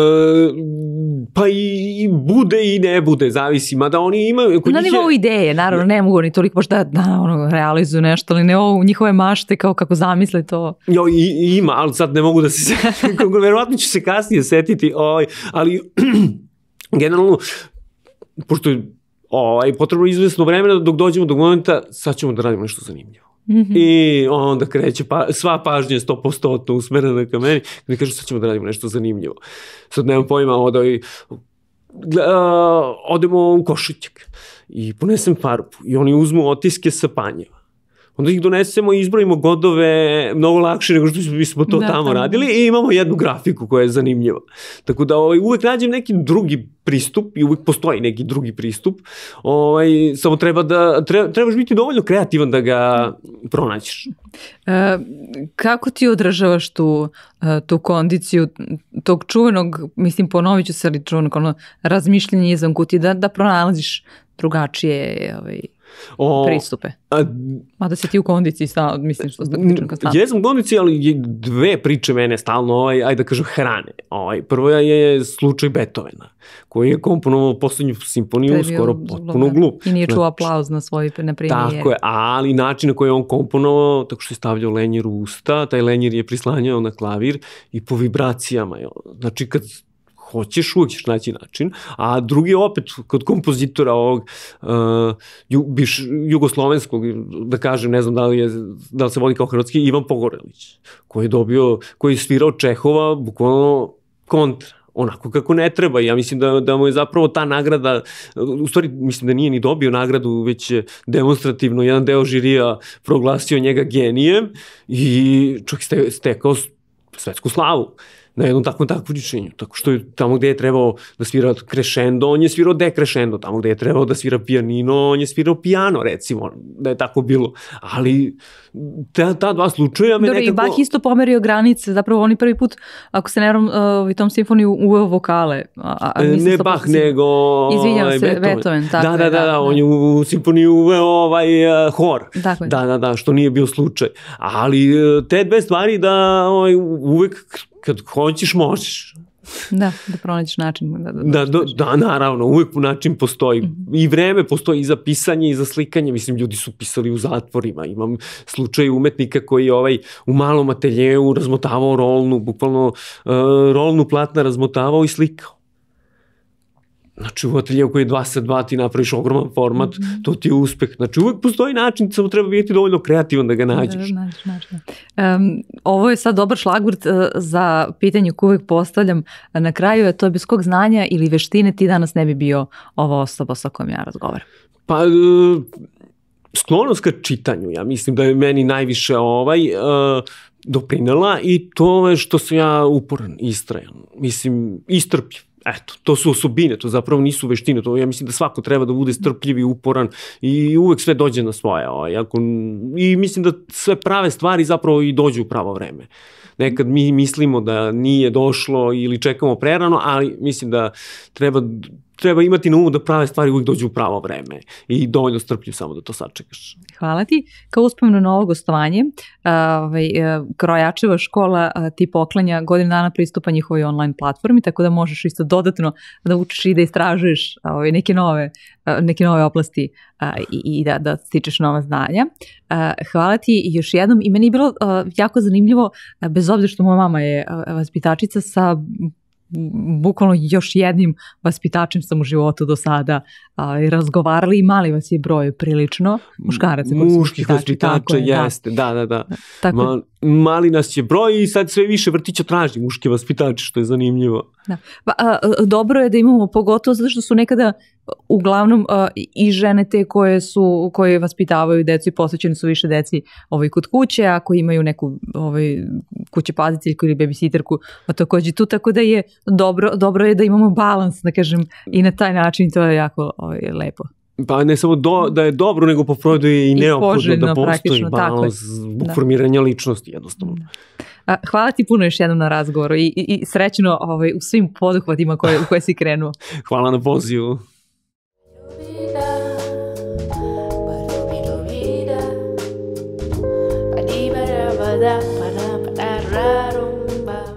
Speaker 1: pa i, i bude i ne bude, zavisi, mada oni imaju...
Speaker 2: Na nivou je... ideje, naravno, ne mogu oni toliko baš da, da ono, realizuju nešto, ali ne ovo, njihove mašte, kao kako zamisle to.
Speaker 1: Jo, i, i ima, ali sad ne mogu da se setim, verovatno ću se kasnije setiti, ovaj, ali generalno, pošto je ovaj, potrebno izvesno vremena dok dođemo do momenta, sad ćemo da radimo nešto zanimljivo. Mm-hmm. I onda kreće pa, sva pažnja sto posto usmerena ka meni i mi kažu sad ćemo da radimo nešto zanimljivo. Sad nemam pojma, odaj, uh, odemo u Košutnjak i ponesem farbu i oni uzmu otiske sa panjeva. Onda ih donesemo i izbrojimo godove mnogo lakše nego što bismo to da, tamo da. radili i imamo jednu grafiku koja je zanimljiva. Tako da ovaj, uvek nađem neki drugi pristup i uvek postoji neki drugi pristup. Ovaj, samo treba da, treba, trebaš biti dovoljno kreativan da ga pronađeš.
Speaker 2: E, kako ti održavaš tu, tu kondiciju tog čuvenog, mislim ponovit ću se, ali čuvenog ono, razmišljanje izvan kutije, da, da pronalaziš drugačije ovaj, O, pristupe. A, Mada si ti u kondiciji, sta, mislim što ste pričali kao stalno.
Speaker 1: Jesam u kondiciji, ali dve priče mene stalno, ovaj, ajde da kažem, hrane. Ovaj, prvo je slučaj Beethovena, koji je komponovao poslednju simfoniju, skoro potpuno glup.
Speaker 2: I nije čuo aplauz na svoj na premijeri.
Speaker 1: Tako je, ali način na koji je on komponovao, tako što je stavljao lenjer u usta, taj lenjer je prislanjao na klavir i po vibracijama. Znači, kad hoćeš, uvijek ćeš naći način, a drugi opet kod kompozitora ovog uh, ju, biš, jugoslovenskog, da kažem, ne znam da li, je, da li se vodi kao hrvatski, Ivan Pogorelić, koji je dobio, koji je svirao Čehova, bukvalno kontra, onako kako ne treba. Ja mislim da, da mu je zapravo ta nagrada, u stvari mislim da nije ni dobio nagradu, već je demonstrativno jedan deo žirija proglasio njega genijem i čovjek ste, stekao svetsku slavu na jednom takvom takmičenju, tako što je tamo gde je trebao da svira crescendo, on je svirao decrescendo, tamo gde je trebao da svira pianino, on je svirao piano, recimo, da je tako bilo, ali ta, ta dva slučaja me
Speaker 2: Dobro,
Speaker 1: nekako...
Speaker 2: I Bach isto pomerio granice, zapravo oni prvi put, ako se ne varam, uh, u tom simfoniju uveo vokale. A, a
Speaker 1: ne Bach, posljedno. nego...
Speaker 2: Izvinjam se, Beethoven. Beethoven tako
Speaker 1: da,
Speaker 2: je,
Speaker 1: da, da, da, da, on je u simfoniju uveo ovaj uh, hor. Tako je. Da, da, da, što nije bio slučaj. Ali te dve stvari da ovaj, uvek kad hoćeš, možeš.
Speaker 2: Da, da pronađeš način. Da, da,
Speaker 1: da, da, da, naravno, uvek način postoji. Mm-hmm. I vreme postoji i za pisanje i za slikanje. Mislim, ljudi su pisali u zatvorima. Imam slučaj umetnika koji je ovaj, u malom ateljeu razmotavao rolnu, bukvalno uh, rolnu platna razmotavao i slikao. Znači u ateljevu koji je dva sa dva ti napraviš ogroman format, mm-hmm. to ti je uspeh. Znači uvek postoji način, samo treba biti dovoljno kreativan da ga nađeš.
Speaker 2: Da, nađeš, nađeš. Um, ovo je sad dobar šlagvort uh, za pitanje koje uvek postavljam na kraju, je to bez kog znanja ili veštine ti danas ne bi bio ova osoba sa kojom ja razgovaram?
Speaker 1: Pa... Uh, sklonost ka čitanju, ja mislim da je meni najviše ovaj... Uh, doprinela i to je što sam ja uporan, istrajan, mislim, istrpljiv. Eto, to su osobine, to zapravo nisu veštine, to ja mislim da svako treba da bude strpljiv i uporan i uvek sve dođe na svoje. Ovaj, ako, i mislim da sve prave stvari zapravo i dođu u pravo vreme. Nekad mi mislimo da nije došlo ili čekamo prerano, ali mislim da treba, treba imati na umu da prave stvari uvijek dođu u pravo vreme i dovoljno strpljiv samo da to sačekaš.
Speaker 2: Hvala ti. Kao uspomenu na ovo gostovanje, ovaj, Krojačeva škola ti poklanja godinu dana pristupa njihovoj online platformi, tako da možeš isto dodatno da učiš i da istražuješ ovaj, neke, nove, neke nove oblasti i, i da, da stičeš nova znanja. Hvala ti još jednom i meni je bilo jako zanimljivo, bez obzira što moja mama je vaspitačica, sa bukvalno još jednim vaspitačem sam u životu do sada a, razgovarali i mali vas je broj prilično muškaraca.
Speaker 1: Muških vaspitača jeste, da, da, da. Tako... Ma, mali nas je broj i sad sve više vrtića traži muške vaspitače, što je zanimljivo. Da.
Speaker 2: Pa, a, dobro je da imamo, pogotovo zato što su nekada uglavnom a, i žene te koje su, koje vaspitavaju decu i posvećene su više deci ovaj, kod kuće, ako imaju neku ovaj, kuće paziteljku ili babysitterku, a takođe tu, tako da je dobro, dobro je da imamo balans, da kažem, i na taj način to je jako ovaj, lepo.
Speaker 1: Pa ne samo do, da je dobro, nego po produ je i, I neophodno da postoji balans zbog da. formiranja ličnosti jednostavno.
Speaker 2: Da. Hvala ti puno još jednom na razgovoru i, i, i srećno ovaj, u svim poduhvatima koje, u koje si krenuo.
Speaker 1: Hvala na pozivu. Da, para, para, raro,